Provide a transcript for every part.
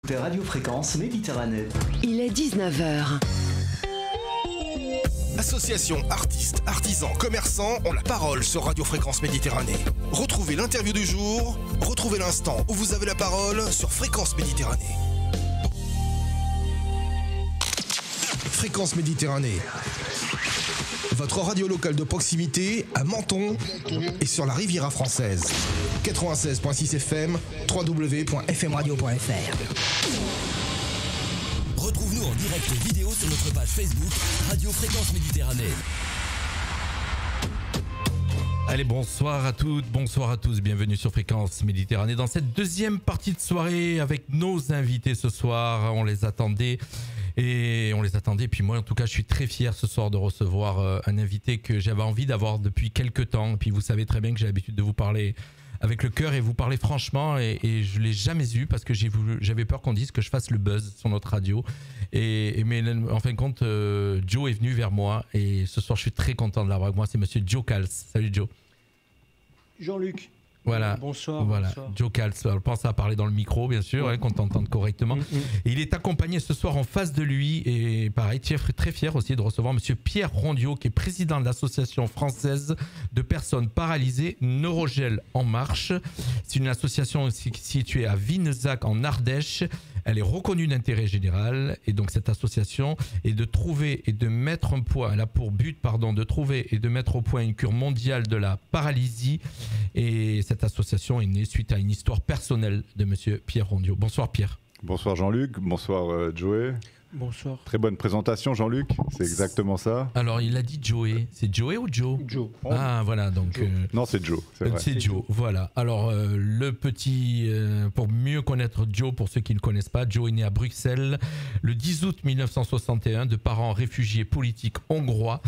de Radio Fréquence Méditerranée. Il est 19h. Associations, artistes, artisans, commerçants ont la parole sur Radio Fréquence Méditerranée. Retrouvez l'interview du jour, retrouvez l'instant où vous avez la parole sur Fréquence Méditerranée. Fréquence Méditerranée. Votre radio locale de proximité à Menton et sur la Riviera française. 96.6 FM, www.fmradio.fr. Retrouve-nous en direct vidéo sur notre page Facebook Radio Fréquence Méditerranée. Allez, bonsoir à toutes, bonsoir à tous, bienvenue sur Fréquence Méditerranée dans cette deuxième partie de soirée avec nos invités ce soir. On les attendait, puis moi en tout cas je suis très fier ce soir de recevoir un invité que j'avais envie d'avoir depuis quelques temps. Puis vous savez très bien que j'ai l'habitude de vous parler avec le cœur et vous parler franchement, et je l'ai jamais eu parce que j'avais peur qu'on dise que je fasse le buzz sur notre radio, mais en fin de compte Joe est venu vers moi et ce soir je suis très content de l'avoir avec moi. C'est monsieur Joe Cals. Salut Joe. Jean-Luc. Voilà. Bonsoir. Voilà. Bonsoir. Joe Cals. Alors, pense à parler dans le micro, bien sûr, qu'on t'entende correctement. Et il est accompagné ce soir en face de lui, et pareil, très fier aussi de recevoir monsieur Pierre Rondiot, qui est président de l'association française de personnes paralysées Neurogel en marche. C'est une association située à Vinzac en Ardèche. Elle est reconnue d'intérêt général, et donc cette association est de trouver et de mettre un point. Elle a pour but, de trouver et de mettre au point une cure mondiale de la paralysie. Et cette association est née suite à une histoire personnelle de monsieur Pierre Rondiot. Bonsoir Pierre. Bonsoir Jean-Luc, bonsoir Joey. Bonsoir. Très bonne présentation Jean-Luc, c'est exactement ça. Alors il a dit Joey, c'est Joey ou Joe? Joe. Ah voilà, donc... Non c'est Joe, c'est vrai. C'est Joe, voilà. Alors le petit, pour mieux connaître Joe, pour ceux qui ne le connaissent pas, Joe est né à Bruxelles le 10 août 1961 de parents réfugiés politiques hongrois.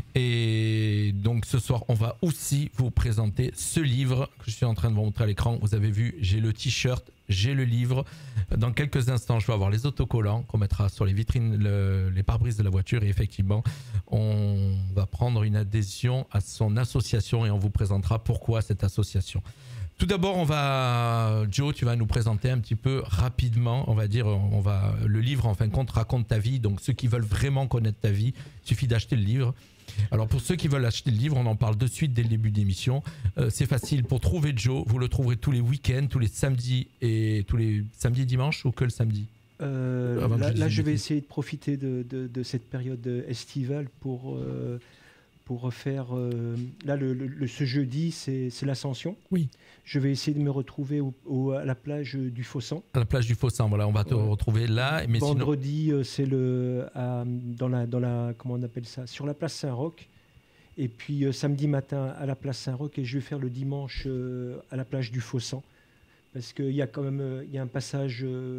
Et donc ce soir on va aussi vous présenter ce livre que je suis en train de vous montrer à l'écran. Vous avez vu, j'ai le t-shirt, j'ai le livre. Dans quelques instants, je vais avoir les autocollants qu'on mettra sur les vitrines, les pare-brises de la voiture. Et effectivement, on va prendre une adhésion à son association et on vous présentera pourquoi cette association. Tout d'abord, Joe, tu vas nous présenter un petit peu rapidement, le livre en fin de compte raconte ta vie. Donc ceux qui veulent vraiment connaître ta vie, il suffit d'acheter le livre. Alors pour ceux qui veulent acheter le livre, on en parle de suite dès le début de l'émission. C'est facile, pour trouver Joe, vous le trouverez tous les week-ends, tous les samedis et dimanches, ou que le samedi? Là je vais essayer de profiter de cette période estivale pour faire... ce jeudi, c'est l'Ascension. Oui. Je vais essayer de me retrouver à la plage du Fossan. À la plage du Fossan, voilà, on va te retrouver là. Mais vendredi, c'est comment on appelle ça, sur la place Saint-Roch. Et puis samedi matin à la place Saint-Roch, et je vais faire le dimanche à la plage du Fossan. Parce qu'il y a quand même un passage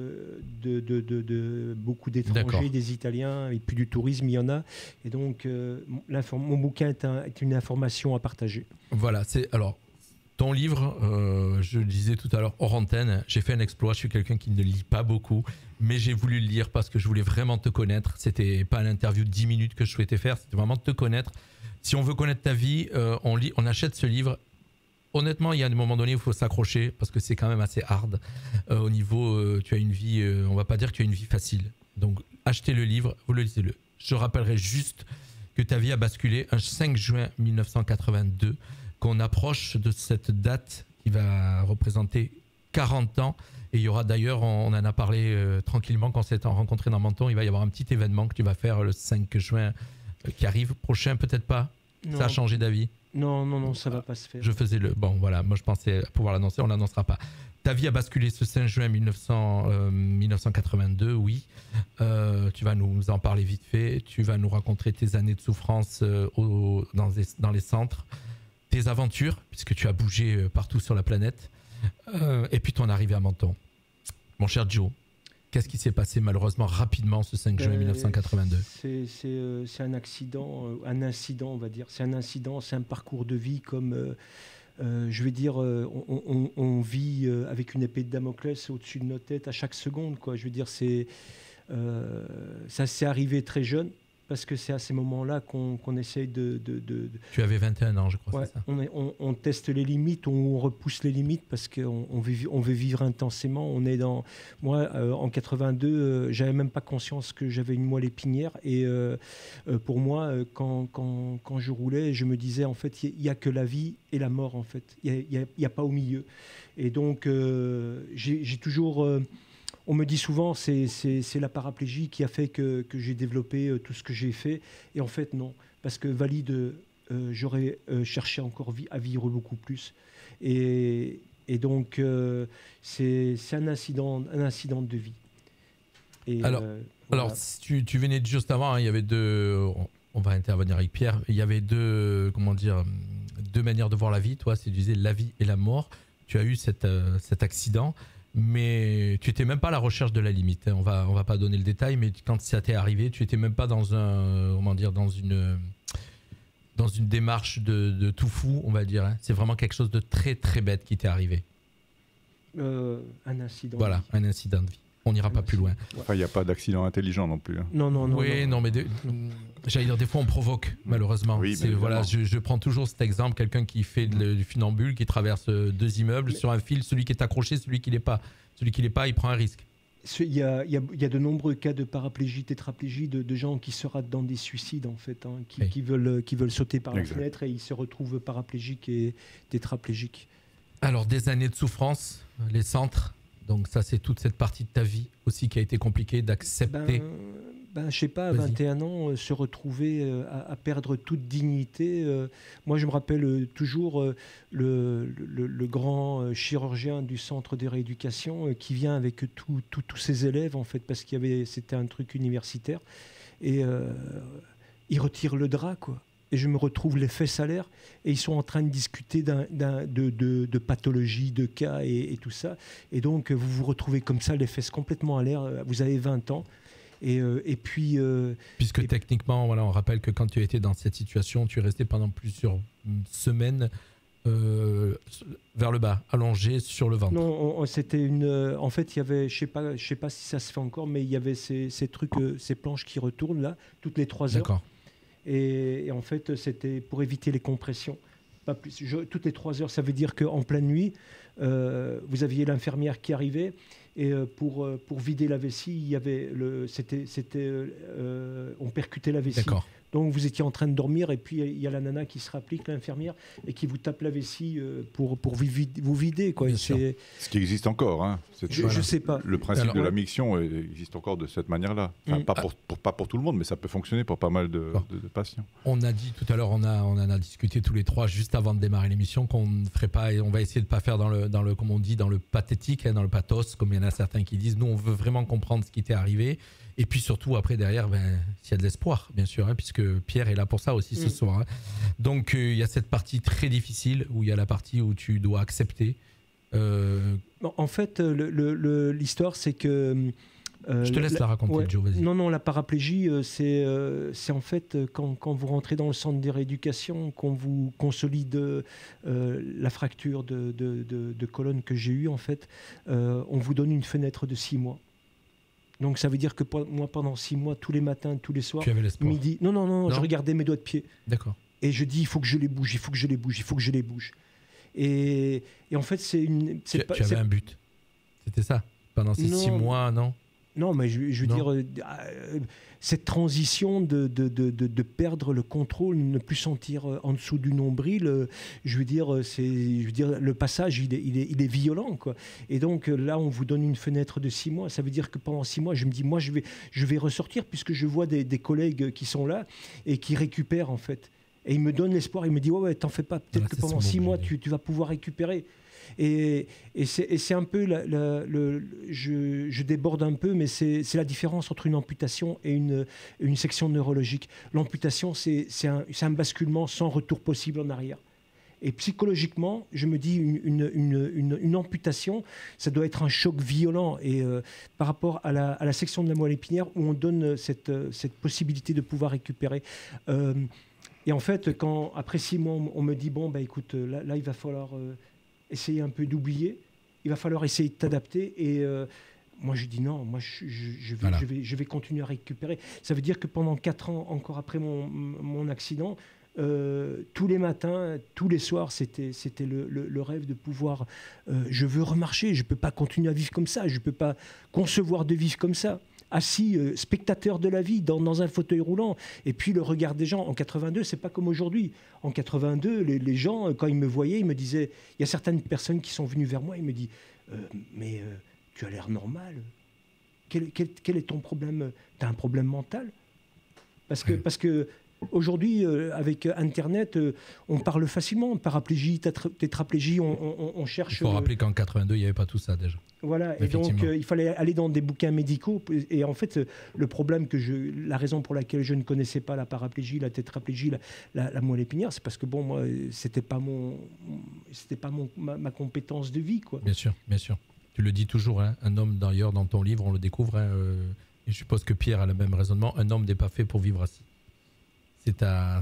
de beaucoup d'étrangers, des Italiens, et puis du tourisme, il y en a. Et donc, mon bouquin est une information à partager. Voilà, alors, ton livre, je le disais tout à l'heure hors antenne, j'ai fait un exploit, je suis quelqu'un qui ne lit pas beaucoup, mais j'ai voulu le lire parce que je voulais vraiment te connaître. C'était pas l'interview de 10 minutes que je souhaitais faire, c'était vraiment de te connaître. Si on veut connaître ta vie, on achète ce livre. Honnêtement, il y a des moments donnés où il faut s'accrocher parce que c'est quand même assez hard. Au niveau, tu as une vie, on va pas dire que tu as une vie facile. Donc, achetez le livre, vous le lisez-le. Je rappellerai juste que ta vie a basculé un 5 juin 1982, qu'on approche de cette date qui va représenter 40 ans. Et il y aura d'ailleurs, on en a parlé tranquillement quand on s'est rencontrés dans Menton, il va y avoir un petit événement que tu vas faire le 5 juin qui arrive. Prochain, peut-être pas. Non. Ça a changé d'avis? Non, ça va pas se faire. Je faisais bon, voilà, moi je pensais pouvoir l'annoncer, on l'annoncera pas. Ta vie a basculé ce 5 juin 1982, oui. Tu vas nous en parler vite fait. Tu vas nous raconter tes années de souffrance dans les centres, tes aventures, puisque tu as bougé partout sur la planète, et puis ton arrivée à Menton. Mon cher Joe, qu'est-ce qui s'est passé malheureusement rapidement ce 5 juin 1982? C'est un accident, un incident on va dire. C'est un incident, c'est un parcours de vie comme... je vais dire, on vit avec une épée de Damoclès au-dessus de nos têtes à chaque seconde, quoi. Je veux dire, ça s'est arrivé très jeune. parce que c'est à ces moments-là qu'on essaye de... Tu avais 21 ans, je crois, Ouais, c'est ça. on teste les limites, on repousse les limites parce qu'on veut vivre intensément. On est dans... Moi, en 82, j'avais même pas conscience que j'avais une moelle épinière. Et pour moi, quand je roulais, je me disais, en fait, il n'y a que la vie et la mort, en fait. Il n'y a pas au milieu. Et donc, j'ai toujours... on me dit souvent c'est la paraplégie qui a fait que j'ai développé tout ce que j'ai fait. Et en fait, non. Parce que valide, j'aurais cherché encore à vivre beaucoup plus. Et donc, c'est un incident de vie. Et, alors, voilà. tu venais de juste avant, hein, il y avait deux... On va intervenir avec Pierre. Il y avait deux manières de voir la vie. Toi, tu disais la vie et la mort. Tu as eu cet accident. Mais tu n'étais même pas à la recherche de la limite. On va pas donner le détail, mais quand ça t'est arrivé, tu n'étais même pas dans une démarche de tout fou, on va dire. Hein. C'est vraiment quelque chose de très très bête qui t'est arrivé. Un incident. Voilà, un incident de vie. On n'ira pas plus loin. Enfin, il n'y a pas d'accident intelligent non plus. Hein. Non. Oui, non, mais j'allais dire, des fois on provoque, malheureusement. Oui, voilà, je prends toujours cet exemple, quelqu'un qui fait du funambule, qui traverse deux immeubles sur un fil, celui qui est accroché, celui qui l'est pas. Celui qui l'est pas, il prend un risque. Il y a de nombreux cas de paraplégie, tétraplégie, de gens qui se ratent dans des suicides, en fait, hein, qui veulent sauter par la fenêtre et ils se retrouvent paraplégiques et tétraplégiques. Alors, des années de souffrance, les centres. Donc ça, c'est toute cette partie de ta vie aussi qui a été compliquée d'accepter. Je sais pas, à 21 ans, se retrouver à perdre toute dignité. Moi, je me rappelle toujours le grand chirurgien du centre de rééducation qui vient avec tous ses élèves, en fait, parce c'était un truc universitaire. Et il retire le drap, quoi. Et je me retrouve les fesses à l'air et ils sont en train de discuter de pathologie, de cas et tout ça. Et donc, vous vous retrouvez comme ça, les fesses complètement à l'air. Vous avez 20 ans. Et puis... Puisque techniquement, voilà, on rappelle que quand tu étais dans cette situation, tu es resté pendant plusieurs semaines vers le bas, allongé sur le ventre. Non, c'était une... en fait, il y avait, je sais pas si ça se fait encore, mais il y avait ces trucs, ces planches qui retournent là, toutes les 3 heures. D'accord. Et en fait, c'était pour éviter les compressions. Pas plus. Toutes les 3 heures, ça veut dire qu'en pleine nuit, vous aviez l'infirmière qui arrivait et pour vider la vessie, il y avait on percutait la vessie. D'accord. Donc vous étiez en train de dormir et puis il y a la nana qui se rapplique, l'infirmière, et qui vous tape la vessie pour vous vider, quoi. Ce qui existe encore. Hein. Je sais pas. Le principe de la miction existe encore de cette manière-là. Enfin, pas pour tout le monde, mais ça peut fonctionner pour pas mal de patients. On a dit tout à l'heure, on en a discuté tous les trois juste avant de démarrer l'émission qu'on ne ferait pas, et on va essayer de ne pas faire dans le comme on dit, dans le pathétique, hein, dans le pathos, comme il y en a certains qui disent. Nous, on veut vraiment comprendre ce qui t'est arrivé. Et puis surtout, après, derrière, s'il y a de l'espoir, bien sûr, hein, puisque Pierre est là pour ça aussi ce soir. Hein. Donc, il y a cette partie très difficile, où il y a la partie où tu dois accepter. En fait, l'histoire, c'est que... je te laisse la raconter, Joe, vas-y. Non, la paraplégie, c'est en fait quand vous rentrez dans le centre de rééducation, qu'on vous consolide la fracture de colonne que j'ai eue, en fait, on vous donne une fenêtre de 6 mois. Donc ça veut dire que moi, pendant 6 mois, tous les matins, tous les soirs, tu avais l'espoir. Midi... Non, je regardais mes doigts de pied. D'accord. Et je dis, il faut que je les bouge, il faut que je les bouge. Et en fait, c'est une... Tu avais un but. C'était ça. Pendant ces 6 mois, non ? Non, mais je veux dire, cette transition de perdre le contrôle, ne plus sentir en dessous du nombril, je veux dire, le passage, il est violent, quoi. Et donc là, on vous donne une fenêtre de 6 mois. Ça veut dire que pendant 6 mois, je me dis, moi, je vais ressortir, puisque je vois des collègues qui sont là et qui récupèrent, en fait. Et ils me donnent l'espoir. Ils me disent, ouais, t'en fais pas. Peut-être que pendant 6 mois, tu vas pouvoir récupérer. Et c'est un peu, je déborde un peu, mais c'est la différence entre une amputation et une section neurologique. L'amputation, c'est un basculement sans retour possible en arrière. Et psychologiquement, je me dis, une amputation, ça doit être un choc violent. Et par rapport à la section de la moelle épinière, où on donne cette possibilité de pouvoir récupérer. Et en fait, après 6 mois, on me dit, bon, écoute, là, il va falloir... essayer un peu d'oublier, il va falloir essayer de t'adapter et Moi, je dis non, moi, Voilà. je vais continuer à récupérer. Ça veut dire que pendant 4 ans, encore après mon accident, tous les matins, tous les soirs, c'était le rêve de pouvoir... je veux remarcher, je ne peux pas continuer à vivre comme ça, je ne peux pas concevoir de vivre comme ça. Assis, spectateur de la vie, dans un fauteuil roulant. Et puis le regard des gens. En 82, c'est pas comme aujourd'hui. En 82, les gens, quand ils me voyaient, ils me disaient... Il y a certaines personnes qui sont venues vers moi, ils me disent mais tu as l'air normal. Quel est ton problème? Tu as un problème mental? Parce que aujourd'hui, avec Internet, on parle facilement. Paraplégie, tétraplégie, on cherche... Il faut rappeler qu'en 82, il n'y avait pas tout ça déjà. Voilà, et donc il fallait aller dans des bouquins médicaux. Et en fait, le problème la raison pour laquelle je ne connaissais pas la paraplégie, la tétraplégie, la moelle épinière, c'est parce que bon, moi, c'était pas ma compétence de vie, quoi. Bien sûr, bien sûr. Tu le dis toujours, hein, un homme d'ailleurs dans ton livre, on le découvre. Hein, et je suppose que Pierre a le même raisonnement. Un homme n'est pas fait pour vivre assis. C'est ta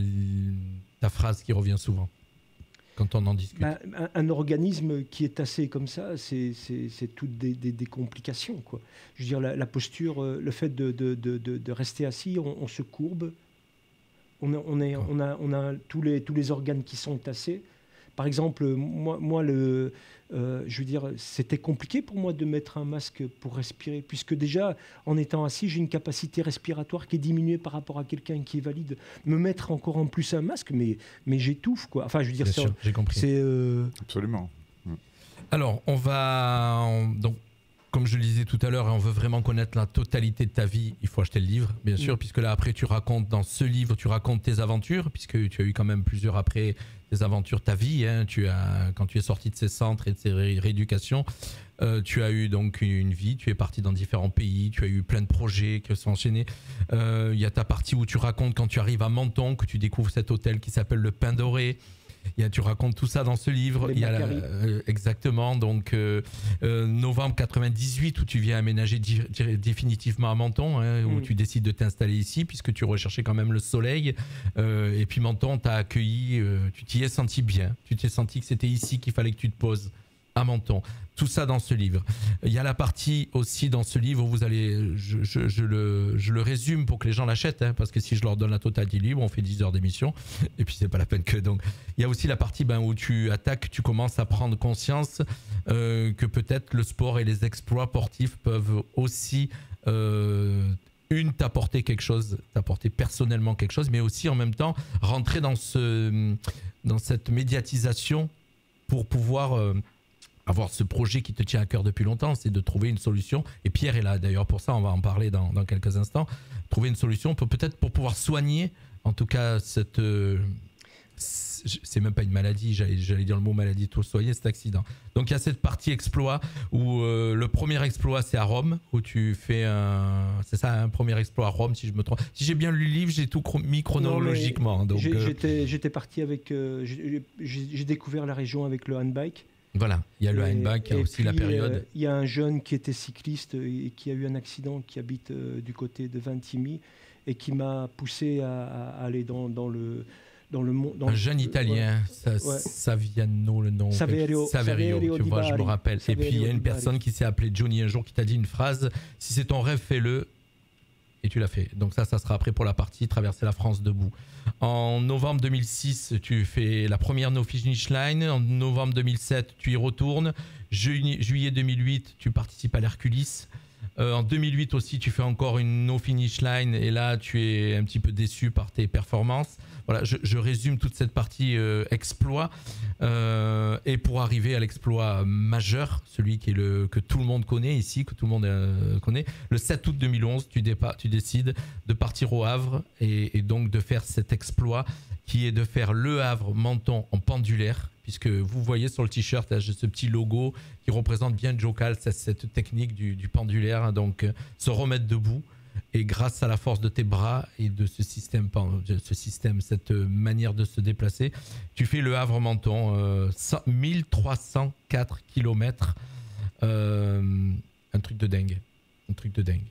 phrase qui revient souvent quand on en discute. Un organisme qui est tassé comme ça, c'est toutes des complications, quoi. Je veux dire, la posture, le fait de rester assis, on se courbe, on a tous les organes qui sont tassés. Par exemple, moi je veux dire, c'était compliqué pour moi de mettre un masque pour respirer, puisque déjà, en étant assis, j'ai une capacité respiratoire qui est diminuée par rapport à quelqu'un qui est valide. Me mettre encore en plus un masque, mais j'étouffe, quoi. Enfin, je veux dire, bien sûr, j'ai compris. Absolument. Alors, donc, comme je le disais tout à l'heure, on veut vraiment connaître la totalité de ta vie. Il faut acheter le livre, bien sûr, puisque là, après, tu racontes dans ce livre, tu racontes tes aventures, puisque tu as eu quand même plusieurs après des aventures, ta vie. Hein, quand tu es sorti de ces centres et de ces rééducations, tu as eu donc une vie, tu es parti dans différents pays, tu as eu plein de projets qui se sont enchaînés. Il y a ta partie où tu racontes quand tu arrives à Menton, que tu découvres cet hôtel qui s'appelle le Pain Doré. Tu racontes tout ça dans ce livre. Exactement. Donc, novembre 98, où tu viens aménager définitivement à Menton, hein, où tu décides de t'installer ici, puisque tu recherchais quand même le soleil. Et puis Menton t'a accueilli. Tu t'y es senti bien. Tu t'es senti que c'était ici qu'il fallait que tu te poses, à Menton. Tout ça dans ce livre. Il y a la partie aussi dans ce livre où vous allez, je le résume pour que les gens l'achètent, hein, parce que si je leur donne la totalité du livre, on fait 10 heures d'émission, et puis c'est pas la peine que... Donc, il y a aussi la partie où tu attaques, tu commences à prendre conscience que peut-être le sport et les exploits sportifs peuvent aussi... t'apporter quelque chose, t'apporter personnellement quelque chose, mais aussi en même temps rentrer dans cette médiatisation pour pouvoir... avoir ce projet qui te tient à cœur depuis longtemps, c'est de trouver une solution. Et Pierre est là d'ailleurs pour ça, on va en parler dans quelques instants. Trouver une solution peut-être pour pouvoir soigner, en tout cas, c'est même pas une maladie, j'allais dire le mot maladie, tout soigner cet accident. Donc il y a cette partie exploit où le premier exploit c'est à Rome, où tu fais c'est ça, un premier exploit à Rome si je me trompe. Si j'ai bien lu le livre, j'ai tout mis chronologiquement. Donc j'étais parti avec, j'ai découvert la région avec le handbike. Voilà, il y a le handbike, il y a aussi la période. Il y a un jeune qui était cycliste et qui a eu un accident, qui habite du côté de Vintimille et qui m'a poussé à aller dans le monde. Un jeune Italien, Saviano le nom. Saverio, tu vois, je me rappelle. Et puis il y a une personne qui s'est appelée Johnny un jour qui t'a dit une phrase, si c'est ton rêve, fais-le. Et tu l'as fait. Donc ça sera après pour la partie traverser la France debout. En novembre 2006, tu fais la première No Finish Line. En novembre 2007, tu y retournes. Juillet 2008, tu participes à l'Herculis. En 2008 aussi, tu fais encore une No Finish Line. Et là, tu es un petit peu déçu par tes performances. Voilà, je résume toute cette partie exploit. Et pour arriver à l'exploit majeur, celui que tout le monde connaît ici, que tout le monde connaît, le 7 août 2011, tu décides de partir au Havre et donc de faire cet exploit qui est de faire le Havre-Menton en pendulaire, puisque vous voyez sur le t-shirt là, ce petit logo qui représente bien Joe Cal, cette technique du pendulaire, donc se remettre debout. Et grâce à la force de tes bras et de ce système, cette manière de se déplacer, tu fais le Havre-Menton, 1304 km. Un truc de dingue.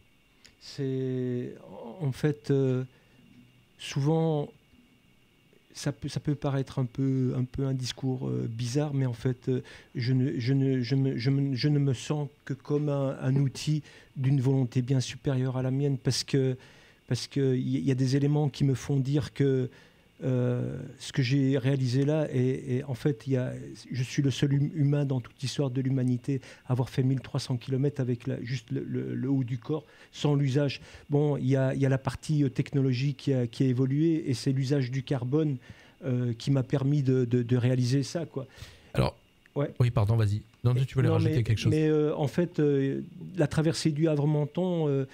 C'est en fait souvent ça peut paraître un peu un discours bizarre, mais en fait, je ne me sens que comme un outil d'une volonté bien supérieure à la mienne, parce que y a des éléments qui me font dire que ce que j'ai réalisé là, et en fait, je suis le seul humain dans toute l'histoire de l'humanité à avoir fait 1300 km avec juste le haut du corps, sans l'usage. Bon, il y a la partie technologique qui a évolué, et c'est l'usage du carbone qui m'a permis de réaliser ça, quoi. Alors, ouais. Oui, pardon, vas-y. Non, tu voulais rajouter quelque chose. Mais en fait, la traversée du Havre-Menton,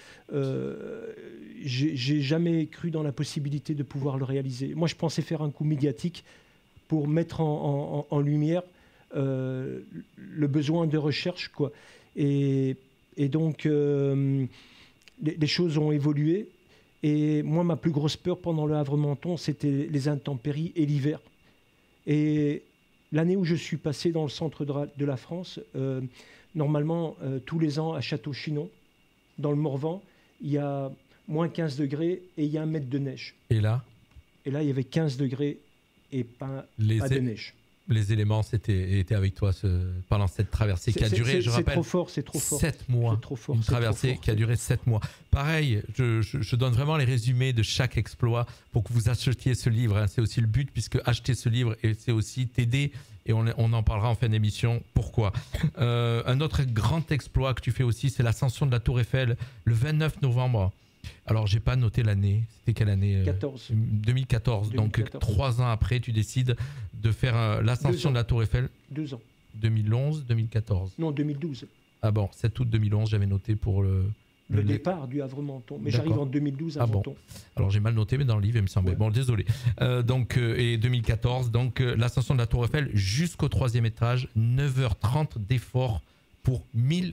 j'ai jamais cru dans la possibilité de pouvoir le réaliser. Moi, je pensais faire un coup médiatique pour mettre en lumière le besoin de recherche, quoi. Et donc, les choses ont évolué. Et moi, ma plus grosse peur pendant le Havre-Menton, c'était les intempéries et l'hiver. Et l'année où je suis passé dans le centre de la France, normalement, tous les ans, à Château-Chinon, dans le Morvan, il y a moins 15 degrés et il y a 1 mètre de neige. Et là, il y avait 15 degrés et pas de neige. Les éléments étaient avec toi pendant cette traversée qui a duré, je rappelle, c'est trop fort. 7 mois. C'est trop fort, une traversée qui a duré 7 mois. Pareil, je donne vraiment les résumés de chaque exploit pour que vous achetiez ce livre. Hein. C'est aussi le but, puisque acheter ce livre, et c'est aussi t'aider. Et on en parlera en fin d'émission. Pourquoi un autre grand exploit que tu fais aussi, c'est l'ascension de la Tour Eiffel le 29 novembre. Alors, j'ai pas noté l'année. C'était quelle année 2014. Donc, 3 ans après, tu décides de faire l'ascension de la Tour Eiffel. 2 ans. 2011, 2014. Non, 2012. Ah bon, 7 août 2011, j'avais noté pour le départ du Havre-Menton. Mais j'arrive en 2012 à Menton. Bon. Alors, j'ai mal noté, mais dans le livre, il me semblait. Ouais. Bon, désolé. Et 2014, donc l'ascension de la Tour Eiffel jusqu'au 3e étage, 9h30 d'effort pour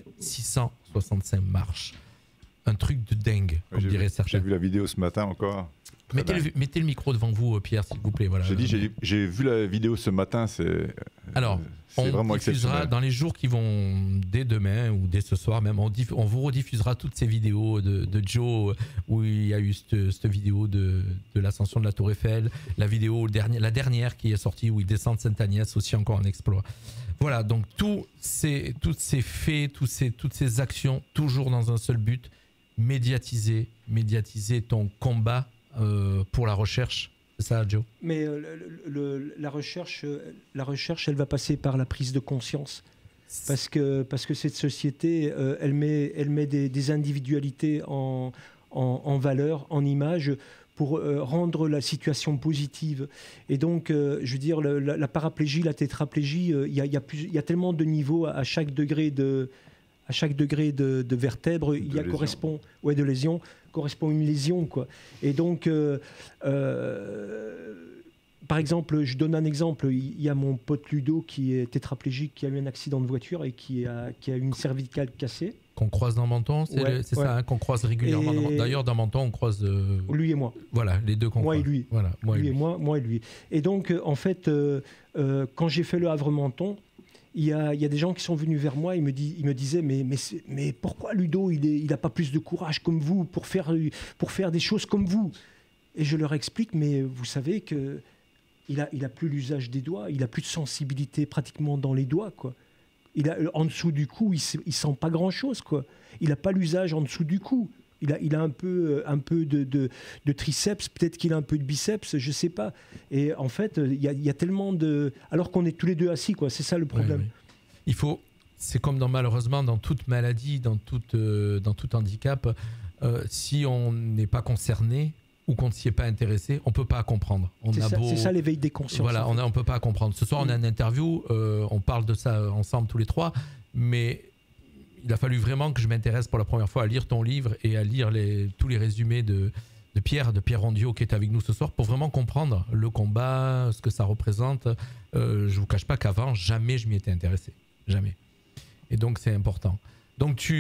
1665 marches. Un truc de dingue, comme dirait certains. J'ai vu la vidéo ce matin encore. Mettez le micro devant vous, Pierre, s'il vous plaît. Voilà. J'ai vu la vidéo ce matin. Alors, c'est vraiment diffusera dans les jours qui vont, dès demain ou dès ce soir même, on vous rediffusera toutes ces vidéos de Joe où il y a eu cette vidéo de l'ascension de la Tour Eiffel, la dernière qui est sortie où il descend de Sainte-Agnès, aussi encore un exploit. Voilà, donc tous ces faits, toutes ces actions, toujours dans un seul but, médiatiser ton combat pour la recherche. C'est ça, Joe? Mais la recherche, elle va passer par la prise de conscience. Parce que cette société, elle met des individualités en valeur, en image, pour rendre la situation positive. Et donc, je veux dire, la paraplégie, la tétraplégie, il y a tellement de niveaux à chaque degré de vertèbre, de lésion, correspond une lésion, quoi. Et donc, par exemple, je donne un exemple, il y a mon pote Ludo qui est tétraplégique, qui a eu un accident de voiture et qui a une cervicale cassée. Qu'on croise dans Menton, c'est ça, hein, qu'on croise régulièrement. D'ailleurs, dans Menton, on croise... lui et moi. Voilà, les deux qu'on croise. Moi et lui. Voilà, moi et lui. Et donc, en fait, quand j'ai fait le Havre-Menton, il y a des gens qui sont venus vers moi, ils me disaient mais pourquoi Ludo il n'a pas plus de courage comme vous pour faire des choses comme vous? Et je leur explique, mais vous savez que il a plus l'usage des doigts, il a plus de sensibilité pratiquement dans les doigts, quoi. En dessous du cou, il sent pas grand chose, quoi. Il a pas l'usage en dessous du cou. Il a un peu de triceps, peut-être qu'il a un peu de biceps, je sais pas. Et en fait, il y a tellement de... Alors qu'on est tous les deux assis, quoi. C'est ça le problème. Oui. C'est comme malheureusement dans toute maladie, dans tout handicap, si on n'est pas concerné ou qu'on ne s'y est pas intéressé, on peut pas comprendre. C'est ça l'éveil des consciences. Voilà, en fait. On peut pas comprendre. Ce soir, on a une interview, on parle de ça ensemble tous les trois, mais... Il a fallu vraiment que je m'intéresse pour la première fois à lire ton livre et à lire tous les résumés de Pierre Rondiot qui est avec nous ce soir pour vraiment comprendre le combat, ce que ça représente. Je ne vous cache pas qu'avant, jamais je m'y étais intéressé. Jamais. Et donc, c'est important. Donc, dès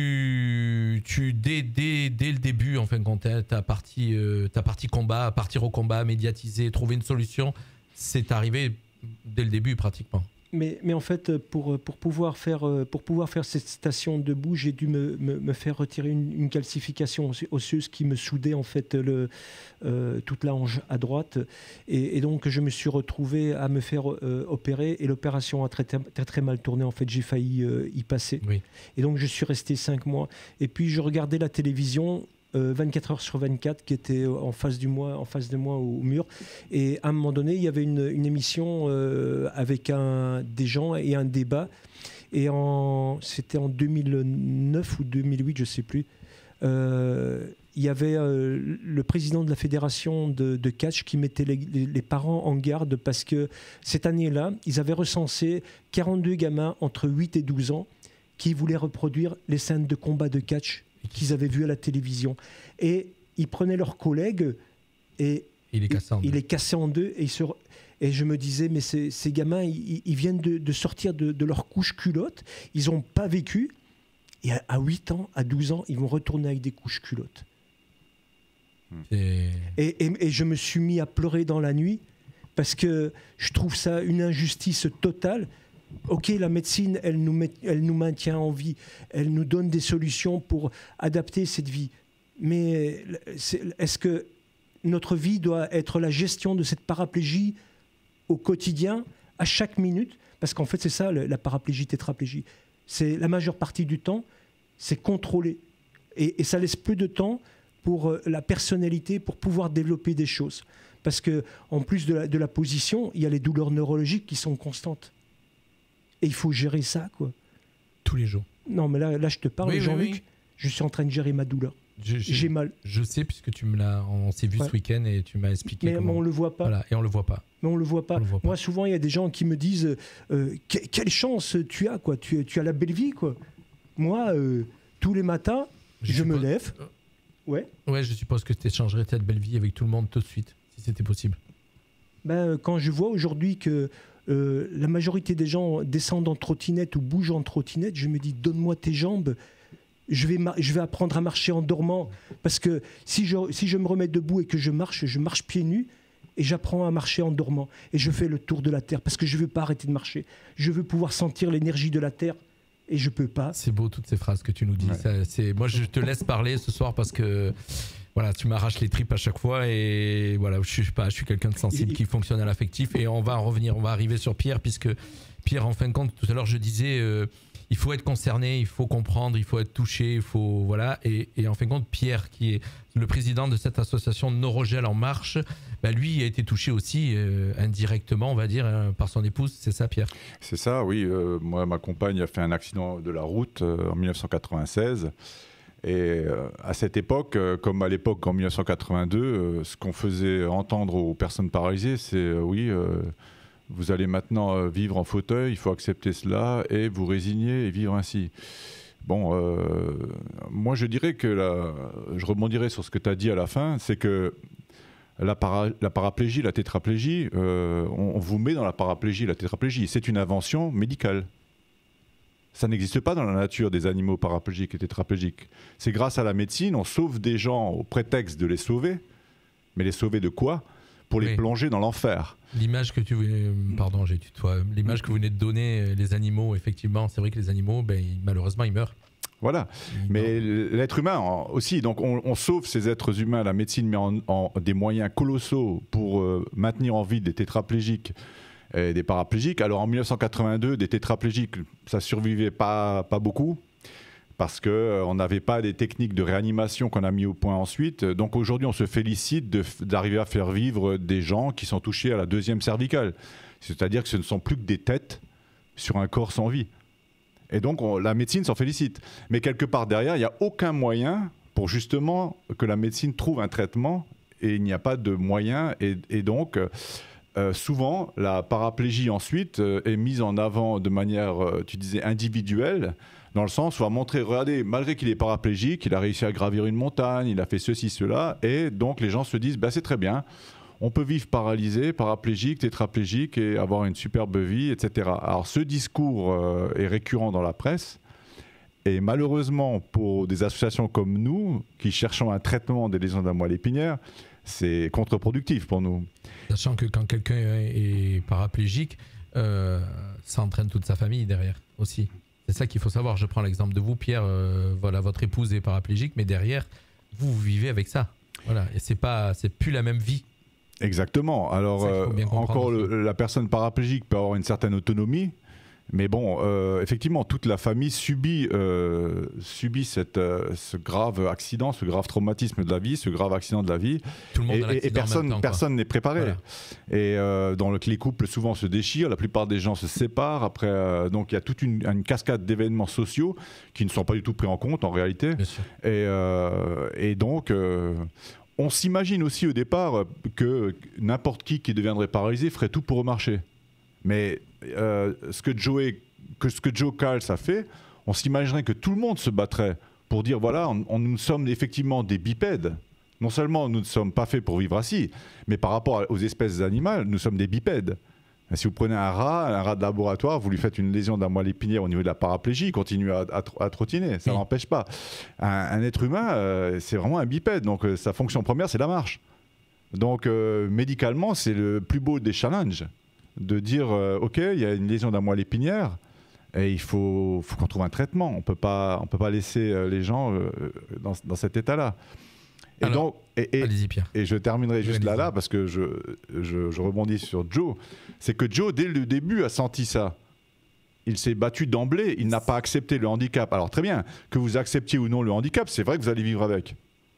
le début, en fin de compte, ta partie combat, partir au combat, médiatiser, trouver une solution, c'est arrivé dès le début pratiquement. Mais en fait, pour pouvoir faire cette station debout, j'ai dû me faire retirer une calcification osseuse qui me soudait en fait toute la hanche à droite. Et donc, je me suis retrouvé à me faire opérer et l'opération a très, très, très mal tourné. En fait, j'ai failli y passer. Oui. Et donc, je suis resté 5 mois. Et puis, je regardais la télévision 24 heures sur 24 qui était en face de moi au mur, et à un moment donné il y avait une émission avec des gens et un débat, et c'était en 2009 ou 2008 je sais plus, il y avait le président de la fédération de catch qui mettait les parents en garde parce que cette année-là ils avaient recensé 42 gamins entre 8 et 12 ans qui voulaient reproduire les scènes de combat de catch qu'ils avaient vu à la télévision, et ils prenaient leurs collègues et il les cassait en deux, et je me disais mais ces gamins ils viennent de sortir de leur couche culotte, ils n'ont pas vécu, et à 8 ans, à 12 ans ils vont retourner avec des couches culottes. Et je me suis mis à pleurer dans la nuit parce que je trouve ça une injustice totale. Ok, la médecine, elle nous maintient en vie, elle nous donne des solutions pour adapter cette vie. Mais est-ce que notre vie doit être la gestion de cette paraplégie au quotidien, à chaque minute? Parce qu'en fait, c'est ça, la paraplégie, tétraplégie. C'est la majeure partie du temps, c'est contrôlé. Et ça laisse peu de temps pour la personnalité, pour pouvoir développer des choses. Parce qu'en plus de la position, il y a les douleurs neurologiques qui sont constantes. Et il faut gérer ça, quoi. Tous les jours. Non, mais là je te parle, oui, Jean-Luc, oui. Je suis en train de gérer ma douleur. J'ai mal. Je sais, puisque on s'est vu ce week-end et tu m'as expliqué. Mais on le voit pas. Voilà, et on le voit pas. Mais on le voit pas. Moi, souvent, il y a des gens qui me disent quelle chance tu as, quoi. Tu as la belle vie, quoi. Moi, tous les matins, je me lève. Ouais, je suppose que tu échangerais ta belle vie avec tout le monde tout de suite, si c'était possible. Quand je vois aujourd'hui que la majorité des gens descendent en trottinette ou bougent en trottinette, je me dis donne-moi tes jambes, je vais apprendre à marcher en dormant, parce que si je me remets debout et que je marche pieds nus et j'apprends à marcher en dormant et je fais le tour de la terre parce que je ne veux pas arrêter de marcher, je veux pouvoir sentir l'énergie de la terre et je peux pas. C'est beau toutes ces phrases que tu nous dis. Ouais. Moi je te laisse parler ce soir parce que voilà, tu m'arraches les tripes à chaque fois, et voilà, je suis quelqu'un de sensible qui fonctionne à l'affectif, et on va arriver sur Pierre, puisque Pierre, en fin de compte, tout à l'heure je disais, il faut être concerné, il faut comprendre, il faut être touché, et en fin de compte, Pierre, qui est le président de cette association Neurogel en marche, lui a été touché aussi indirectement, on va dire, par son épouse, c'est ça, Pierre? C'est ça, oui. Moi, ma compagne a fait un accident de la route en 1996. Et à cette époque, comme à l'époque en 1982, ce qu'on faisait entendre aux personnes paralysées, c'est vous allez maintenant vivre en fauteuil, il faut accepter cela et vous résigner et vivre ainsi. Bon, moi je dirais que je rebondirais sur ce que tu as dit à la fin, c'est que la paraplégie, la tétraplégie, on vous met dans la paraplégie, la tétraplégie, c'est une invention médicale. Ça n'existe pas dans la nature des animaux paraplégiques et tétraplégiques. C'est grâce à la médecine, on sauve des gens au prétexte de les sauver. Mais les sauver de quoi? Pour les plonger dans l'enfer. L'image que l'image que vous venez de donner, les animaux, effectivement, c'est vrai que les animaux, malheureusement, ils meurent. Voilà. Mais l'être humain aussi, donc on sauve ces êtres humains. La médecine met en des moyens colossaux pour maintenir en vie des tétraplégiques et des paraplégiques. Alors en 1982, des tétraplégiques, ça survivait pas beaucoup, parce qu'on n'avait pas des techniques de réanimation qu'on a mis au point ensuite. Donc aujourd'hui, on se félicite d'arriver à faire vivre des gens qui sont touchés à la deuxième cervicale. C'est-à-dire que ce ne sont plus que des têtes sur un corps sans vie. Et donc la médecine s'en félicite. Mais quelque part derrière, il n'y a aucun moyen pour justement que la médecine trouve un traitement, et il n'y a pas de moyen. Et donc... souvent, la paraplégie ensuite est mise en avant de manière, tu disais, individuelle, dans le sens où on va montrer, regardez, malgré qu'il est paraplégique, il a réussi à gravir une montagne, il a fait ceci, cela, et donc les gens se disent, c'est très bien, on peut vivre paralysé, paraplégique, tétraplégique et avoir une superbe vie, etc. Alors ce discours est récurrent dans la presse, et malheureusement pour des associations comme nous, qui cherchons un traitement des lésions de la moelle épinière, c'est contre-productif pour nous. Sachant que quand quelqu'un est paraplégique, ça entraîne toute sa famille derrière aussi. C'est ça qu'il faut savoir. Je prends l'exemple de vous, Pierre. Voilà, votre épouse est paraplégique, mais derrière, vous vivez avec ça. Voilà, et c'est plus la même vie. Exactement. Alors, encore la personne paraplégique peut avoir une certaine autonomie, mais bon, effectivement, toute la famille subit ce grave accident, ce grave traumatisme de la vie, ce grave accident de la vie. Tout le monde et personne n'est préparé. Voilà. Et les couples souvent se déchirent, la plupart des gens se séparent. Après, donc il y a toute une cascade d'événements sociaux qui ne sont pas du tout pris en compte en réalité. Bien sûr. Et donc on s'imagine aussi au départ que n'importe qui deviendrait paralysé ferait tout pour remarcher. Mais ce que Joe Cals a fait, on s'imaginerait que tout le monde se battrait pour dire voilà, nous sommes effectivement des bipèdes. Non seulement nous ne sommes pas faits pour vivre assis, mais par rapport aux espèces animales, nous sommes des bipèdes. Et si vous prenez un rat de laboratoire, vous lui faites une lésion d'un moelle épinière au niveau de la paraplégie, il continue à trottiner, ça n'empêche pas. Un être humain, c'est vraiment un bipède, donc sa fonction première, c'est la marche. Donc médicalement, c'est le plus beau des challenges, de dire ok, il y a une lésion d'un moelle épinière, et il faut qu'on trouve un traitement. On peut pas laisser les gens dans cet état-là. Allez-y, Pierre. Et je terminerai juste là, parce que je rebondis sur Joe. C'est que Joe, dès le début, a senti ça. Il s'est battu d'emblée, il n'a pas accepté le handicap. Alors très bien, que vous acceptiez ou non le handicap, c'est vrai que vous allez vivre avec.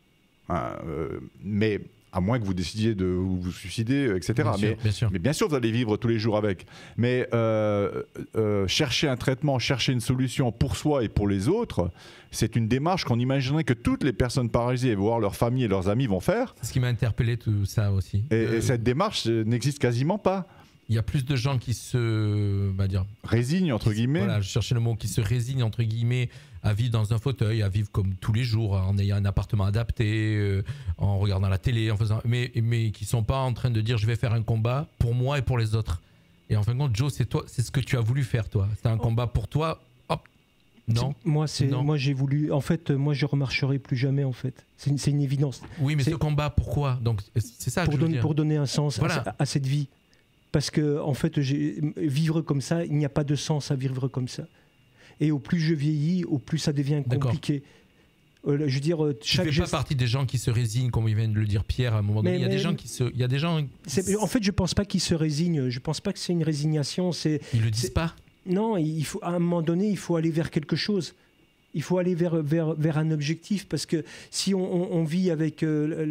Mais à moins que vous décidiez de vous suicider, etc. Mais bien sûr, vous allez vivre tous les jours avec. Mais chercher un traitement, chercher une solution pour soi et pour les autres, c'est une démarche qu'on imaginerait que toutes les personnes paralysées, voire leurs familles et leurs amis vont faire. C'est ce qui m'a interpellé, tout ça aussi. Et cette démarche n'existe quasiment pas. Il y a plus de gens qui se résignent, entre guillemets. Voilà, je cherchais le mot, qui se résignent, entre guillemets, à vivre dans un fauteuil, à vivre comme tous les jours, en ayant un appartement adapté, en regardant la télé, mais qui ne sont pas en train de dire je vais faire un combat pour moi et pour les autres. Et en fin de compte, Joe, c'est ce que tu as voulu faire, toi. C'est un combat pour toi. Hop. Non. Moi, j'ai voulu. En fait, moi, je remarcherai plus jamais. En fait, c'est une évidence. Oui, mais ce combat, pourquoi? Donc, c'est ça. Pour donner un sens à cette vie. Parce que, en fait, vivre comme ça, il n'y a pas de sens à vivre comme ça. Et au plus je vieillis, au plus ça devient compliqué. Je veux dire, tu ne fais pas partie des gens qui se résignent, comme il vient de le dire Pierre à un moment donné. Il y a des gens qui se. En fait, je ne pense pas qu'ils se résignent. Je ne pense pas que c'est une résignation. Ils ne le disent pas. Non, à un moment donné, il faut aller vers quelque chose. Il faut aller vers un objectif, parce que si on vit avec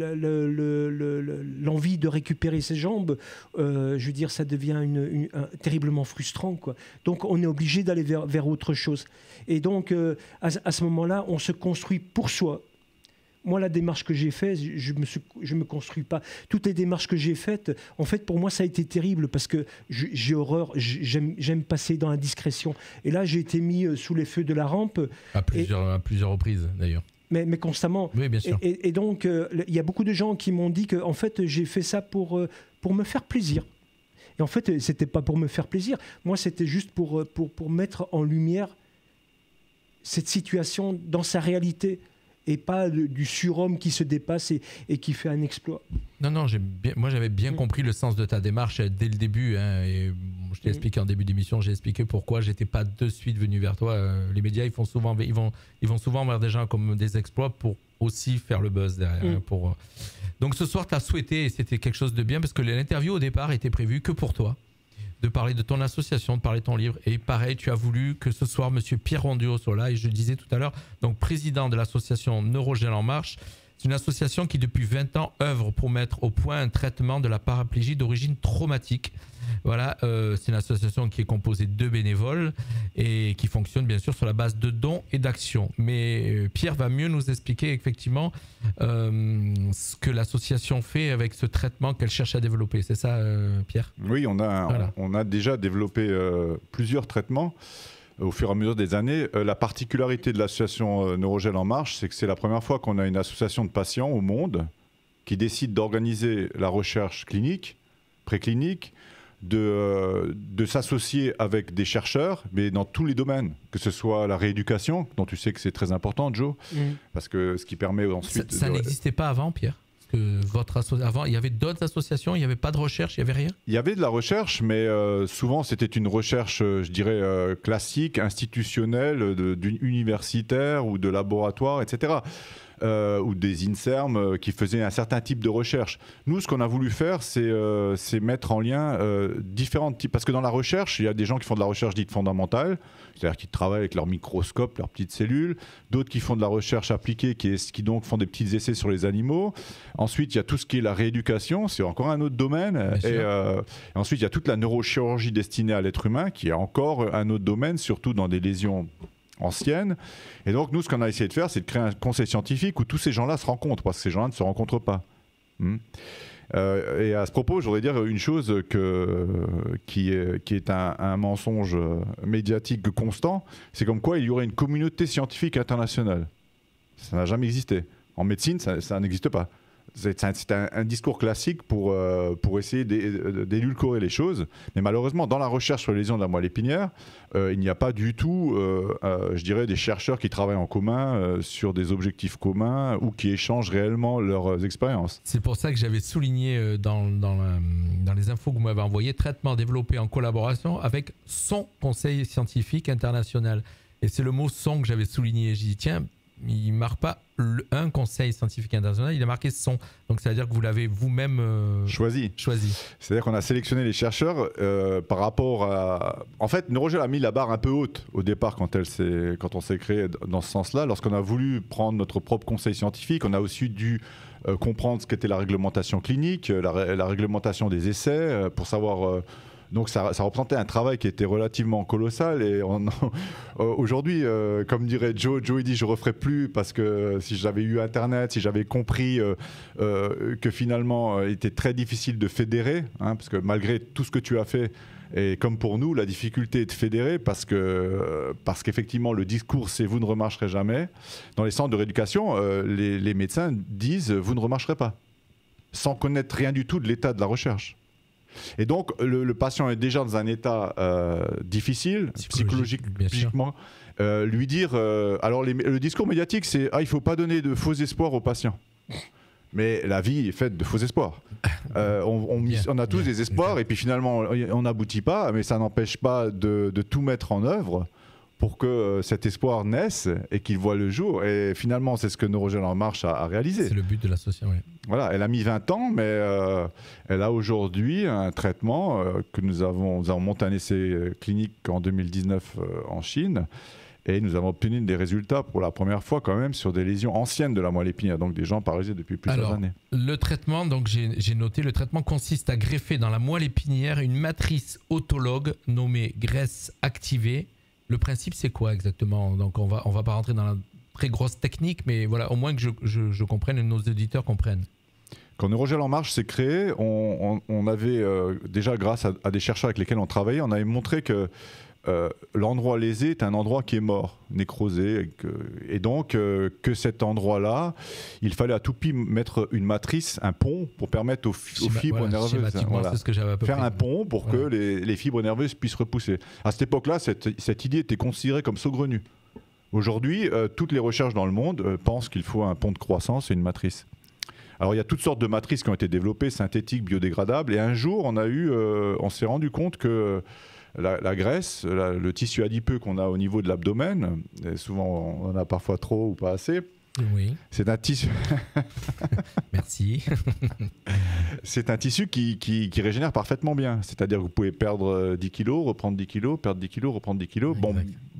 l'envie de récupérer ses jambes, je veux dire, ça devient terriblement frustrant, quoi. Donc on est obligé d'aller vers autre chose. Et donc à ce moment-là, on se construit pour soi. Moi, la démarche que j'ai faite, je me construis pas. Toutes les démarches que j'ai faites, en fait, pour moi, ça a été terrible, parce que j'ai horreur, j'aime passer dans la discrétion. Et là, j'ai été mis sous les feux de la rampe. À plusieurs reprises, d'ailleurs. Mais constamment. Oui, bien sûr. Et donc, il y a beaucoup de gens qui m'ont dit que, en fait, j'ai fait ça pour me faire plaisir. Et en fait, c'était pas pour me faire plaisir. Moi, c'était juste pour mettre en lumière cette situation dans sa réalité. Et pas du surhomme qui se dépasse et qui fait un exploit. Non, moi j'avais bien compris le sens de ta démarche dès le début. Et je t'ai expliqué en début d'émission, j'ai expliqué pourquoi j'étais pas de suite venu vers toi. Les médias, ils vont souvent vers des gens comme des exploits pour aussi faire le buzz derrière. Donc ce soir, tu as souhaité, et c'était quelque chose de bien, parce que l'interview au départ était prévue que pour toi, de parler de ton association, de parler de ton livre. Et pareil, tu as voulu que ce soir, monsieur Pierre Ronduot soit là. Et je le disais tout à l'heure, donc président de l'association Neurogel En Marche. C'est une association qui, depuis 20 ans, œuvre pour mettre au point un traitement de la paraplégie d'origine traumatique. Voilà, c'est une association qui est composée de bénévoles et qui fonctionne bien sûr sur la base de dons et d'actions. Mais Pierre va mieux nous expliquer effectivement ce que l'association fait avec ce traitement qu'elle cherche à développer. C'est ça, Pierre? Oui, on a déjà développé plusieurs traitements au fur et à mesure des années. La particularité de l'association Neurogel En Marche, c'est que c'est la première fois qu'on a une association de patients au monde qui décide d'organiser la recherche clinique, préclinique, de s'associer avec des chercheurs, mais dans tous les domaines, que ce soit la rééducation, dont tu sais que c'est très important, Joe, parce que ce qui permet ensuite... Ça n'existait pas avant, Pierre, que votre association... Avant, il y avait d'autres associations, il n'y avait pas de recherche, il n'y avait rien? Il y avait de la recherche, mais souvent c'était une recherche, je dirais, classique, institutionnelle, universitaire ou de laboratoire, etc. Ou des INSERM qui faisaient un certain type de recherche. Nous, ce qu'on a voulu faire, c'est mettre en lien différents types. Parce que dans la recherche, il y a des gens qui font de la recherche dite fondamentale, c'est-à-dire qui travaillent avec leur microscope, leurs petites cellules. D'autres qui font de la recherche appliquée, qui donc font des petits essais sur les animaux. Ensuite, il y a tout ce qui est la rééducation, c'est encore un autre domaine. Et ensuite, il y a toute la neurochirurgie destinée à l'être humain, qui est encore un autre domaine, surtout dans des lésions anciennes. Et donc, nous, ce qu'on a essayé de faire, c'est de créer un conseil scientifique où tous ces gens-là se rencontrent, parce que ces gens-là ne se rencontrent pas. Et à ce propos, je voudrais dire une chose qui est un mensonge médiatique constant, c'est comme quoi il y aurait une communauté scientifique internationale. Ça n'a jamais existé. En médecine, ça n'existe pas. C'est un discours classique pour essayer d'édulcorer les choses. Mais malheureusement, dans la recherche sur les lésions de la moelle épinière, il n'y a pas du tout, je dirais, des chercheurs qui travaillent en commun sur des objectifs communs ou qui échangent réellement leurs expériences. C'est pour ça que j'avais souligné dans les infos que vous m'avez envoyées, traitement développé en collaboration avec son conseil scientifique international. Et c'est le mot « son » que j'avais souligné. J'ai dit, tiens, il ne marque pas un conseil scientifique international, il a marqué son. Donc ça veut dire que vous l'avez vous-même choisi. C'est-à-dire qu'on a sélectionné les chercheurs par rapport à... En fait, Neurogel a mis la barre un peu haute au départ quand on s'est créé dans ce sens-là. Lorsqu'on a voulu prendre notre propre conseil scientifique, on a aussi dû comprendre ce qu'était la réglementation clinique, la réglementation des essais, pour savoir... Donc ça représentait un travail qui était relativement colossal et aujourd'hui, comme dirait Joe, il dit je referai plus parce que si j'avais eu Internet, si j'avais compris que finalement il était très difficile de fédérer, parce que malgré tout ce que tu as fait, et comme pour nous, la difficulté est de fédérer parce qu'effectivement le discours c'est vous ne remarcherez jamais. Dans les centres de rééducation, les médecins disent vous ne remarcherez pas, sans connaître rien du tout de l'état de la recherche. Et donc, le patient est déjà dans un état difficile, psychologiquement. Lui dire... alors, le discours médiatique, c'est « Ah, il ne faut pas donner de faux espoirs aux patients ». Mais la vie est faite de faux espoirs. On a tous des espoirs et puis finalement, on n'aboutit pas, mais ça n'empêche pas de tout mettre en œuvre pour que cet espoir naisse et qu'il voit le jour. Et finalement, c'est ce que Neurogel en marche a réalisé. C'est le but de l'association, oui. Voilà, elle a mis 20 ans, mais elle a aujourd'hui un traitement que nous avons monté un essai clinique en 2019 en Chine. Et nous avons obtenu des résultats pour la première fois quand même sur des lésions anciennes de la moelle épinière, donc des gens paralysés depuis plusieurs années. Le traitement, donc j'ai noté, le traitement consiste à greffer dans la moelle épinière une matrice autologue nommée graisse activée. Le principe, c'est quoi exactement? Donc, on va pas rentrer dans la très grosse technique, mais voilà, au moins que je comprenne et nos auditeurs comprennent. Quand Neurogel en marche s'est créé, on avait déjà, grâce à des chercheurs avec lesquels on travaillait, on avait montré que l'endroit lésé est un endroit qui est mort, nécrosé, et donc que cet endroit-là, il fallait à tout prix mettre une matrice, un pont, pour permettre aux fibres nerveuses, c'est ce que j'avais faire un pont pour que les fibres nerveuses puissent repousser. À cette époque-là, cette idée était considérée comme saugrenue. Aujourd'hui, toutes les recherches dans le monde pensent qu'il faut un pont de croissance et une matrice. Alors il y a toutes sortes de matrices qui ont été développées, synthétiques, biodégradables, et un jour on s'est rendu compte que la graisse, le tissu adipeux qu'on a au niveau de l'abdomen, et souvent on en a parfois trop ou pas assez, oui. C'est un tissu... Merci. C'est un tissu qui régénère parfaitement bien. C'est-à-dire que vous pouvez perdre 10 kilos, reprendre 10 kilos, perdre 10 kilos, reprendre 10 kilos. Bon,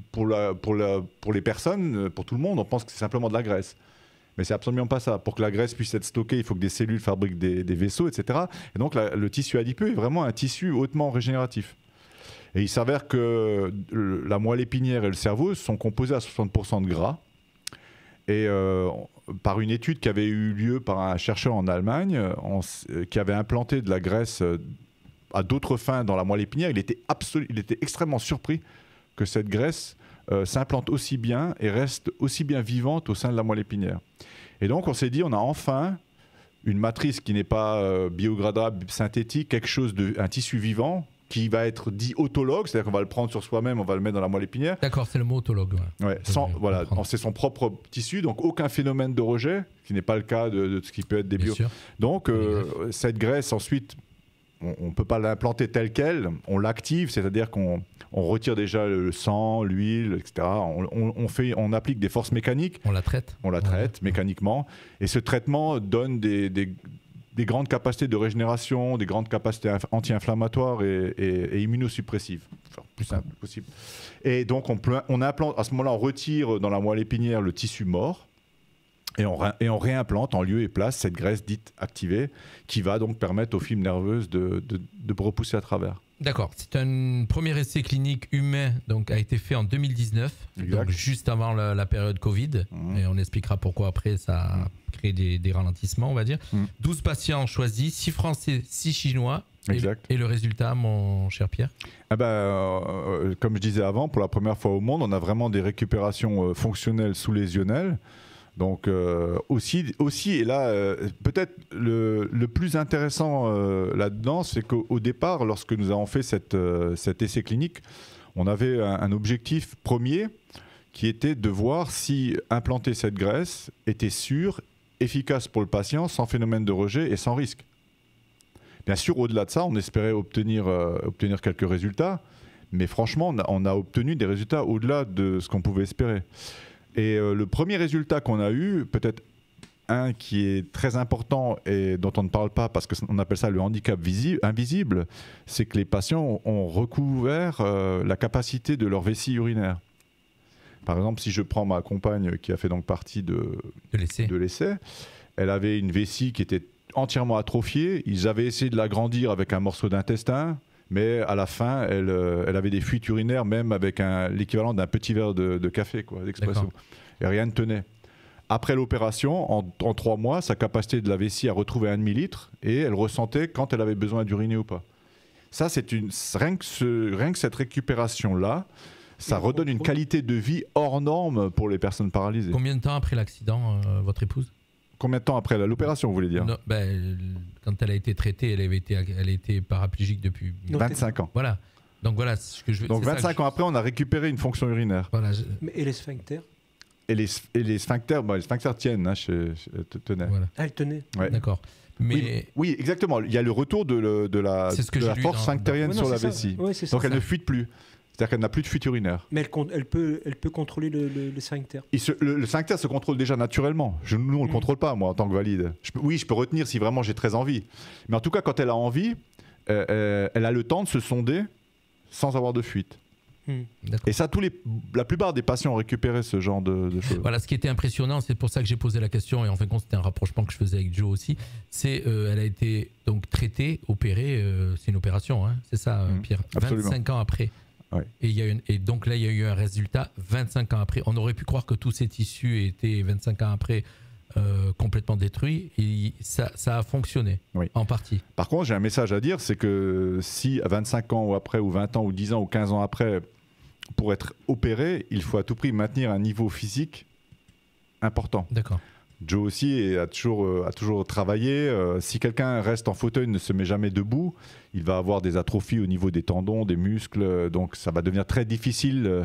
pour les personnes, pour tout le monde, on pense que c'est simplement de la graisse. Mais c'est absolument pas ça. Pour que la graisse puisse être stockée, il faut que des cellules fabriquent des vaisseaux, etc. Et donc le tissu adipeux est vraiment un tissu hautement régénératif. Et il s'avère que la moelle épinière et le cerveau sont composés à 60% de gras. Et par une étude qui avait eu lieu par un chercheur en Allemagne, qui avait implanté de la graisse à d'autres fins dans la moelle épinière, il était extrêmement surpris que cette graisse s'implante aussi bien et reste aussi bien vivante au sein de la moelle épinière. Et donc on s'est dit, on a enfin une matrice qui n'est pas biodégradable, synthétique, un tissu vivant, qui va être dit autologue, c'est-à-dire qu'on va le prendre sur soi-même, on va le mettre dans la moelle épinière. D'accord, c'est le mot autologue. Ouais, voilà, c'est son propre tissu, donc aucun phénomène de rejet, qui n'est pas le cas de ce qui peut être des bio. Donc cette graisse ensuite, on ne peut pas l'implanter telle qu'elle, on l'active, c'est-à-dire qu'on retire déjà le sang, l'huile, etc. On applique des forces mécaniques. On la traite. Mécaniquement, et ce traitement donne des grandes capacités de régénération, des grandes capacités anti-inflammatoires et immunosuppressives, enfin, plus simple possible. Et donc on implante, à ce moment-là, on retire dans la moelle épinière le tissu mort et on réimplante en lieu et place cette graisse dite activée qui va donc permettre aux fibres nerveuses de repousser à travers. D'accord, c'est un premier essai clinique humain donc a été fait en 2019, donc juste avant la période Covid, et on expliquera pourquoi après ça a créé des ralentissements, on va dire. 12 patients choisis, 6 Français, 6 Chinois, et le résultat, mon cher Pierre? Comme je disais avant, pour la première fois au monde, on a vraiment des récupérations fonctionnelles sous-lésionnelles. Donc aussi, et là, peut-être le plus intéressant là-dedans, c'est qu'au départ, lorsque nous avons fait cet essai clinique, on avait un objectif premier qui était de voir si implanter cette graisse était sûr, efficace pour le patient, sans phénomène de rejet et sans risque. Bien sûr, au-delà de ça, on espérait obtenir quelques résultats, mais franchement, on a obtenu des résultats au-delà de ce qu'on pouvait espérer. Et le premier résultat qu'on a eu, peut-être un qui est très important et dont on ne parle pas parce qu'on appelle ça le handicap invisible, c'est que les patients ont recouvert la capacité de leur vessie urinaire. Par exemple, si je prends ma compagne qui a fait donc partie de l'essai, elle avait une vessie qui était entièrement atrophiée. Ils avaient essayé de l'agrandir avec un morceau d'intestin, mais à la fin, elle avait des fuites urinaires, même avec l'équivalent d'un petit verre de café, d'expresso. Et rien ne tenait. Après l'opération, en 3 mois, sa capacité de la vessie a retrouvé un demi-litre et elle ressentait quand elle avait besoin d'uriner ou pas. Ça, rien que cette récupération-là, ça redonne une qualité de vie hors norme pour les personnes paralysées. Combien de temps après l'accident, votre épouse? Combien de temps après l'opération, vous voulez dire? Non, quand elle a été traitée, elle était paraplégique depuis 25 ans. Voilà. Donc voilà ce que je veux. Donc 25 ans après, on a récupéré une fonction urinaire. Voilà, Et les sphincters? Et les sphincters, les sphincters tiennent, tenaient. Voilà. Ah, elles tenaient. Ouais. D'accord. Mais oui, exactement. Il y a le retour de la force sphinctérienne sur la vessie. Ouais, donc elle ne fuite plus. C'est-à-dire qu'elle n'a plus de fuite urinaire. Mais elle peut contrôler le sphincter. Le sphincter se contrôle déjà naturellement. Nous, on ne le contrôle pas, moi, en tant que valide. Je peux retenir si vraiment j'ai très envie. Mais en tout cas, quand elle a envie, elle a le temps de se sonder sans avoir de fuite. Et ça, la plupart des patients ont récupéré ce genre de choses. Voilà, ce qui était impressionnant, c'est pour ça que j'ai posé la question, et en fin de compte, c'était un rapprochement que je faisais avec Joe aussi, c'est elle a été donc traitée, opérée, c'est une opération, hein, c'est ça, Pierre? Absolument. 25 ans après. Ouais. Et donc là, il y a eu un résultat 25 ans après. On aurait pu croire que tous ces tissus étaient 25 ans après complètement détruits. Et ça a fonctionné, en partie. Par contre, j'ai un message à dire, c'est que si à 25 ans ou après, ou 20 ans, ou 10 ans, ou 15 ans après, pour être opéré, il faut à tout prix maintenir un niveau physique important. D'accord. Joe aussi a toujours travaillé. Si quelqu'un reste en fauteuil, ne se met jamais debout, il va avoir des atrophies au niveau des tendons, des muscles. Donc ça va devenir très difficile.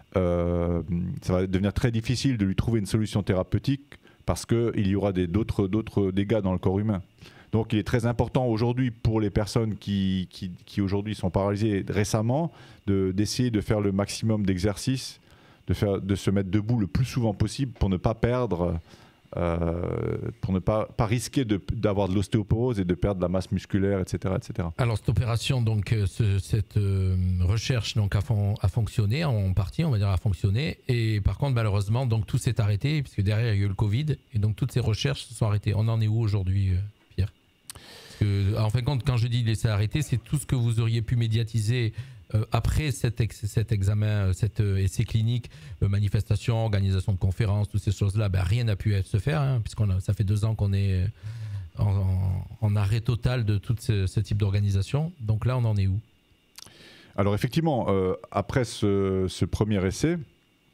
De lui trouver une solution thérapeutique parce qu'il y aura d'autres dégâts dans le corps humain. Donc il est très important aujourd'hui pour les personnes qui aujourd'hui sont paralysées récemment d'essayer de faire le maximum d'exercices, de se mettre debout le plus souvent possible pour ne pas perdre. Pour ne pas risquer d'avoir de l'ostéoporose et de perdre de la masse musculaire, etc. etc. Alors cette opération, donc cette recherche donc, a fonctionné en partie, on va dire a fonctionné, et par contre malheureusement donc tout s'est arrêté puisque derrière il y a eu le Covid et donc toutes ces recherches se sont arrêtées. On en est où aujourd'hui, Pierre? Parce que, en fin de compte, quand je dis laisser arrêter, c'est tout ce que vous auriez pu médiatiser après cet examen, cet essai clinique, manifestation, organisation de conférences, toutes ces choses-là, rien n'a pu se faire, hein, ça fait 2 ans qu'on est en arrêt total de tout ce type d'organisation. Donc là, on en est où? Alors effectivement, après ce premier essai,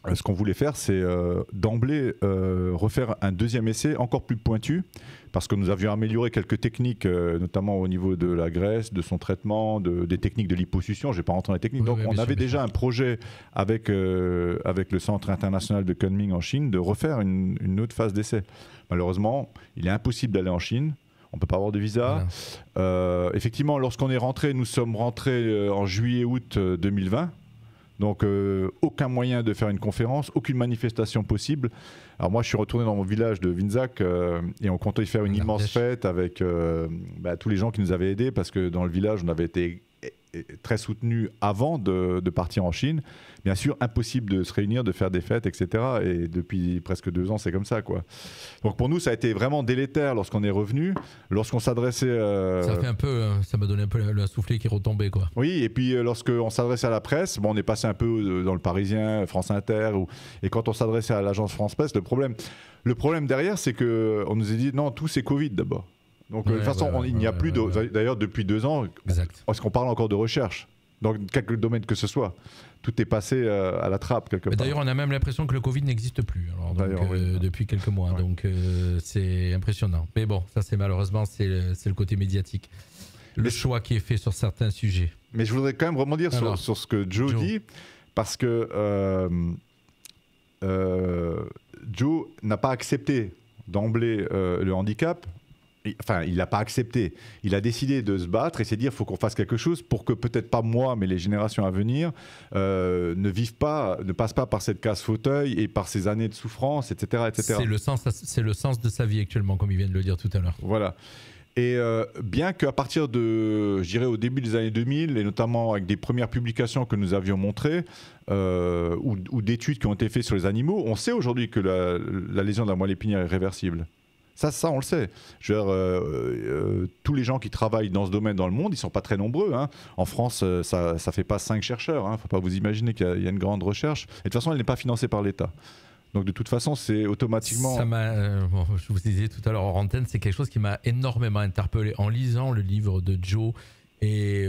ce qu'on voulait faire, c'est d'emblée refaire un deuxième essai encore plus pointu, parce que nous avions amélioré quelques techniques, notamment au niveau de la graisse, de son traitement, des techniques de liposuction. Je ne vais pas rentrer dans les techniques. Donc, on avait déjà un projet avec le Centre international de Kunming en Chine de refaire une autre phase d'essai. Malheureusement, il est impossible d'aller en Chine. On ne peut pas avoir de visa. Voilà. Effectivement, lorsqu'on est rentré, nous sommes rentrés en juillet-août 2020. Donc, aucun moyen de faire une conférence, aucune manifestation possible. Alors moi, je suis retourné dans mon village de Winzak et on comptait faire une immense fête avec tous les gens qui nous avaient aidés, parce que dans le village, on avait été très soutenus avant de partir en Chine. Bien sûr, impossible de se réunir, de faire des fêtes, etc. Et depuis presque 2 ans, c'est comme ça, quoi. Donc pour nous, ça a été vraiment délétère lorsqu'on est revenu, lorsqu'on s'adressait... Ça fait un peu, ça m'a donné un peu le soufflet qui retombait, quoi. Oui, et puis lorsqu'on s'adressait à la presse, on est passé un peu dans le Parisien, France Inter, et quand on s'adressait à l'agence France Presse, le problème derrière, c'est qu'on nous a dit non, tout c'est Covid d'abord. Donc de toute façon, il n'y a plus d'ailleurs depuis 2 ans, est-ce qu'on parle encore de recherche dans quelques domaines que ce soit? Tout est passé à la trappe quelque part. D'ailleurs, on a même l'impression que le Covid n'existe plus depuis quelques mois. Ouais. Donc c'est impressionnant. Mais bon, ça c'est malheureusement c'est le côté médiatique. Le choix qui est fait sur certains sujets. Mais je voudrais quand même rebondir sur ce que Joe dit, parce que Joe n'a pas accepté d'emblée le handicap. Enfin, il l'a pas accepté. Il a décidé de se battre et s'est dit il faut qu'on fasse quelque chose pour que peut-être pas moi, mais les générations à venir ne passent pas par cette case fauteuil et par ces années de souffrance, etc., etc. C'est le sens de sa vie actuellement, comme il vient de le dire tout à l'heure. Voilà. Et bien qu'à partir de, je dirais, au début des années 2000, et notamment avec des premières publications que nous avions montrées, ou d'études qui ont été faites sur les animaux, on sait aujourd'hui que la lésion de la moelle épinière est réversible. Ça, on le sait. Tous les gens qui travaillent dans ce domaine dans le monde, ils ne sont pas très nombreux. Hein. En France, ça ne fait pas 5 chercheurs. Il ne faut pas vous imaginer qu'il y a une grande recherche. Et de toute façon, elle n'est pas financée par l'État. Donc de toute façon, c'est automatiquement... je vous disais tout à l'heure hors antenne, c'est quelque chose qui m'a énormément interpellé en lisant le livre de Joe et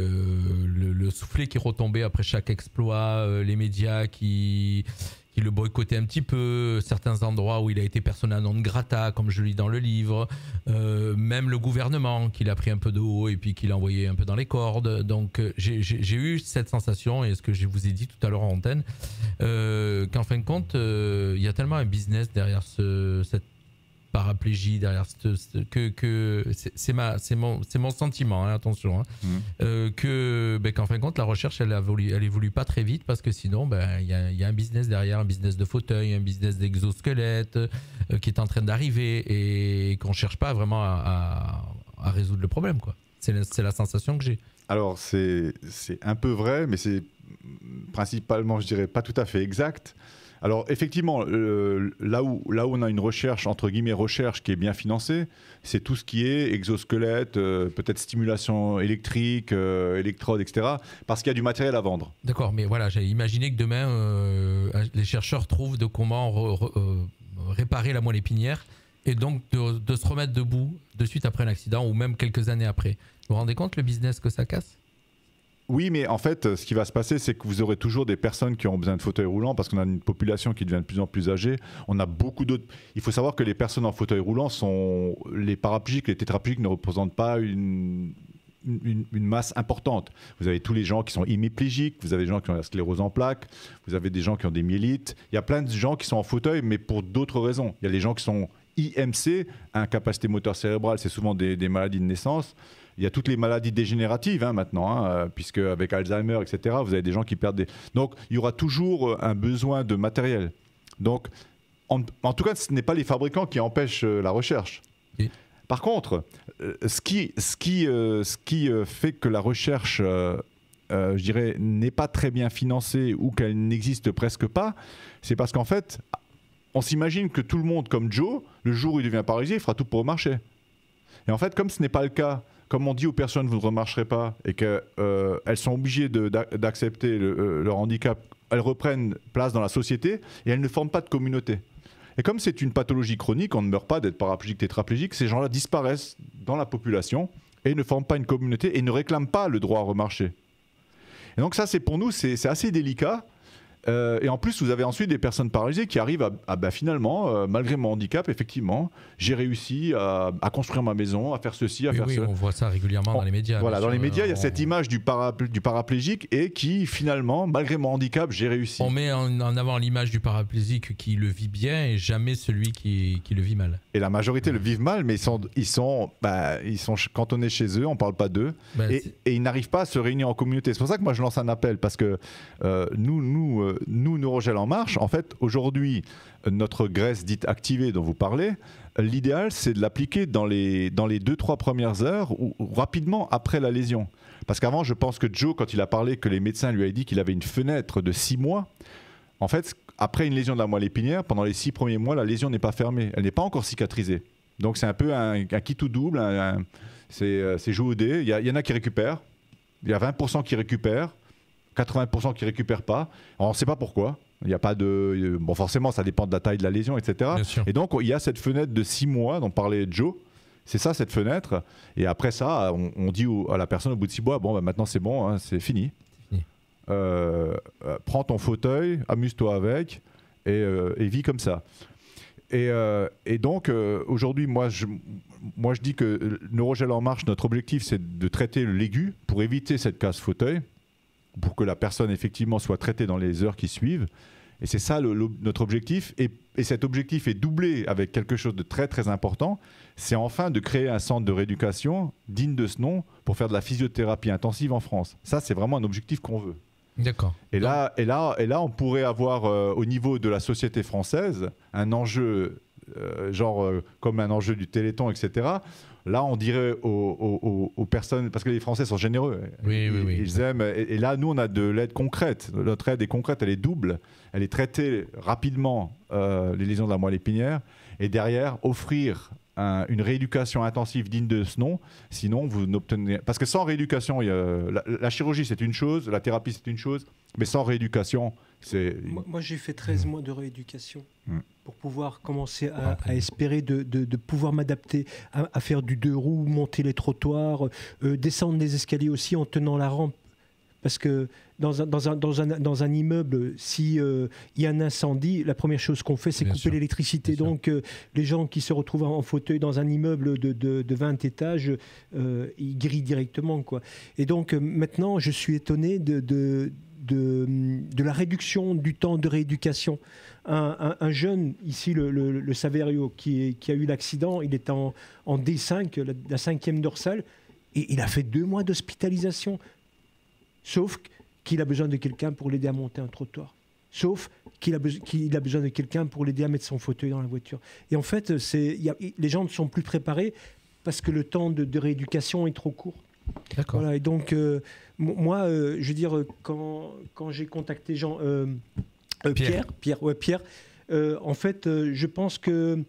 le soufflet qui retombait après chaque exploit, les médias qui le boycottaient un petit peu, certains endroits où il a été persona non grata, comme je lis dans le livre, même le gouvernement qui l'a pris un peu de haut et puis qui l'a envoyé un peu dans les cordes. Donc j'ai eu cette sensation, et ce que je vous ai dit tout à l'heure en antenne, qu'en fin de compte, il y a tellement un business derrière cette paraplégie, derrière que c'est mon sentiment, hein, attention, hein, qu'en fin de compte la recherche elle évolue pas très vite, parce que sinon il y a un business derrière, un business de fauteuil, un business d'exosquelette qui est en train d'arriver et qu'on cherche pas vraiment à résoudre le problème, quoi. C'est la sensation que j'ai. Alors c'est un peu vrai, mais c'est principalement, je dirais, pas tout à fait exact. Alors effectivement, là où on a une recherche, entre guillemets recherche, qui est bien financée, c'est tout ce qui est exosquelette, peut-être stimulation électrique, électrode, etc. Parce qu'il y a du matériel à vendre. D'accord, mais voilà, j'ai imaginé que demain, les chercheurs trouvent de comment réparer la moelle épinière, et donc de se remettre debout de suite après un accident, ou même quelques années après. Vous vous rendez compte le business que ça casse ? Oui, mais en fait, ce qui va se passer, c'est que vous aurez toujours des personnes qui auront besoin de fauteuils roulants, parce qu'on a une population qui devient de plus en plus âgée. On a beaucoup d'autres. Il faut savoir que les personnes en fauteuil roulant sont les paraplégiques, les tétraplégiques ne représentent pas une masse importante. Vous avez tous les gens qui sont hémiplégiques, vous avez des gens qui ont la sclérose en plaques, vous avez des gens qui ont des myélites. Il y a plein de gens qui sont en fauteuil, mais pour d'autres raisons. Il y a les gens qui sont IMC, incapacité moteur cérébrale, c'est souvent des maladies de naissance. Il y a toutes les maladies dégénératives maintenant, puisque avec Alzheimer, etc., vous avez des gens qui perdent des... Donc, il y aura toujours un besoin de matériel. Donc, en tout cas, ce n'est pas les fabricants qui empêchent la recherche. Oui. Par contre, ce qui fait que la recherche, je dirais, n'est pas très bien financée ou qu'elle n'existe presque pas, c'est parce qu'en fait, on s'imagine que tout le monde, comme Joe, le jour où il devient paralysé, il fera tout pour remarcher. Et en fait, comme ce n'est pas le cas, comme on dit aux personnes, vous ne remarcherez pas, et qu'elles sont obligées d'accepter leur handicap, elles reprennent place dans la société et elles ne forment pas de communauté. Et comme c'est une pathologie chronique, on ne meurt pas d'être paraplégique, tétraplégique, ces gens-là disparaissent dans la population et ne forment pas une communauté et ne réclament pas le droit à remarcher. Et donc ça, pour nous, c'est assez délicat. Et en plus, vous avez ensuite des personnes paralysées qui arrivent à finalement, malgré mon handicap, effectivement, j'ai réussi à construire ma maison, à faire ceci, à faire cela. On voit ça régulièrement dans les médias. Voilà, dans les médias, il y a cette image du paraplégique et qui, finalement, malgré mon handicap, j'ai réussi. On met en avant l'image du paraplégique qui le vit bien et jamais celui qui le vit mal. Et la majorité le vivent mal, mais ils sont cantonnés chez eux, on ne parle pas d'eux, et ils n'arrivent pas à se réunir en communauté. C'est pour ça que moi je lance un appel, parce que nous, Neurogel En Marche, en fait, aujourd'hui, notre graisse dite activée dont vous parlez, l'idéal, c'est de l'appliquer dans les 2-3 premières heures ou rapidement après la lésion. Parce qu'avant, je pense que Joe, quand il a parlé que les médecins lui avaient dit qu'il avait une fenêtre de 6 mois, en fait, après une lésion de la moelle épinière, pendant les 6 premiers mois, la lésion n'est pas fermée, elle n'est pas encore cicatrisée. Donc c'est un peu un kit ou double, c'est jouer au dé. Il y en a qui récupèrent, il y a 20% qui récupèrent, 80% qui ne récupèrent pas. On ne sait pas pourquoi. Il n'y a pas de... Bon, forcément, ça dépend de la taille de la lésion, etc. Et donc, il y a cette fenêtre de 6 mois dont parlait Joe. C'est ça, cette fenêtre. Et après ça, on dit à la personne au bout de 6 mois, bon, bah, maintenant c'est bon, hein, c'est fini. Prends ton fauteuil, amuse-toi avec et vis comme ça. Et donc, aujourd'hui, moi, je dis que Neurogel En Marche, notre objectif, c'est de traiter l'aigu pour éviter cette casse fauteuil, pour que la personne effectivement soit traitée dans les heures qui suivent. Et c'est ça notre objectif. Et cet objectif est doublé avec quelque chose de très très important. C'est enfin de créer un centre de rééducation digne de ce nom pour faire de la physiothérapie intensive en France. Ça, c'est vraiment un objectif qu'on veut. D'accord. Et là, on pourrait avoir au niveau de la société française un enjeu comme un enjeu du Téléthon, etc. Là, on dirait aux personnes, parce que les Français sont généreux, ils aiment. Et là, nous, on a de l'aide concrète. Notre aide est concrète, elle est double. Elle est traitée rapidement, les lésions de la moelle épinière, et derrière, offrir une rééducation intensive digne de ce nom. Sinon, vous n'obtenez... Parce que sans rééducation, la chirurgie, c'est une chose, la thérapie, c'est une chose, mais sans rééducation, c'est... Moi, j'ai fait 13 mois de rééducation pour pouvoir commencer à espérer de pouvoir m'adapter, à faire du 2 roues, monter les trottoirs, descendre les escaliers aussi en tenant la rampe. Parce que dans un immeuble, s'il y a un incendie, la première chose qu'on fait, c'est couper l'électricité. Donc, les gens qui se retrouvent en fauteuil dans un immeuble de 20 étages, ils grillent directement, quoi. Et donc, maintenant, je suis étonné de la réduction du temps de rééducation. Un jeune, ici, le Saverio, qui a eu l'accident, il est en D5, la 5e dorsale, et il a fait 2 mois d'hospitalisation. Sauf qu'il a besoin de quelqu'un pour l'aider à monter un trottoir. Sauf qu'il a besoin de quelqu'un pour l'aider à mettre son fauteuil dans la voiture. Et en fait, les gens ne sont plus préparés parce que le temps de rééducation est trop court. D'accord. Voilà, et donc, moi, je veux dire, quand j'ai contacté Pierre, en fait, je pense que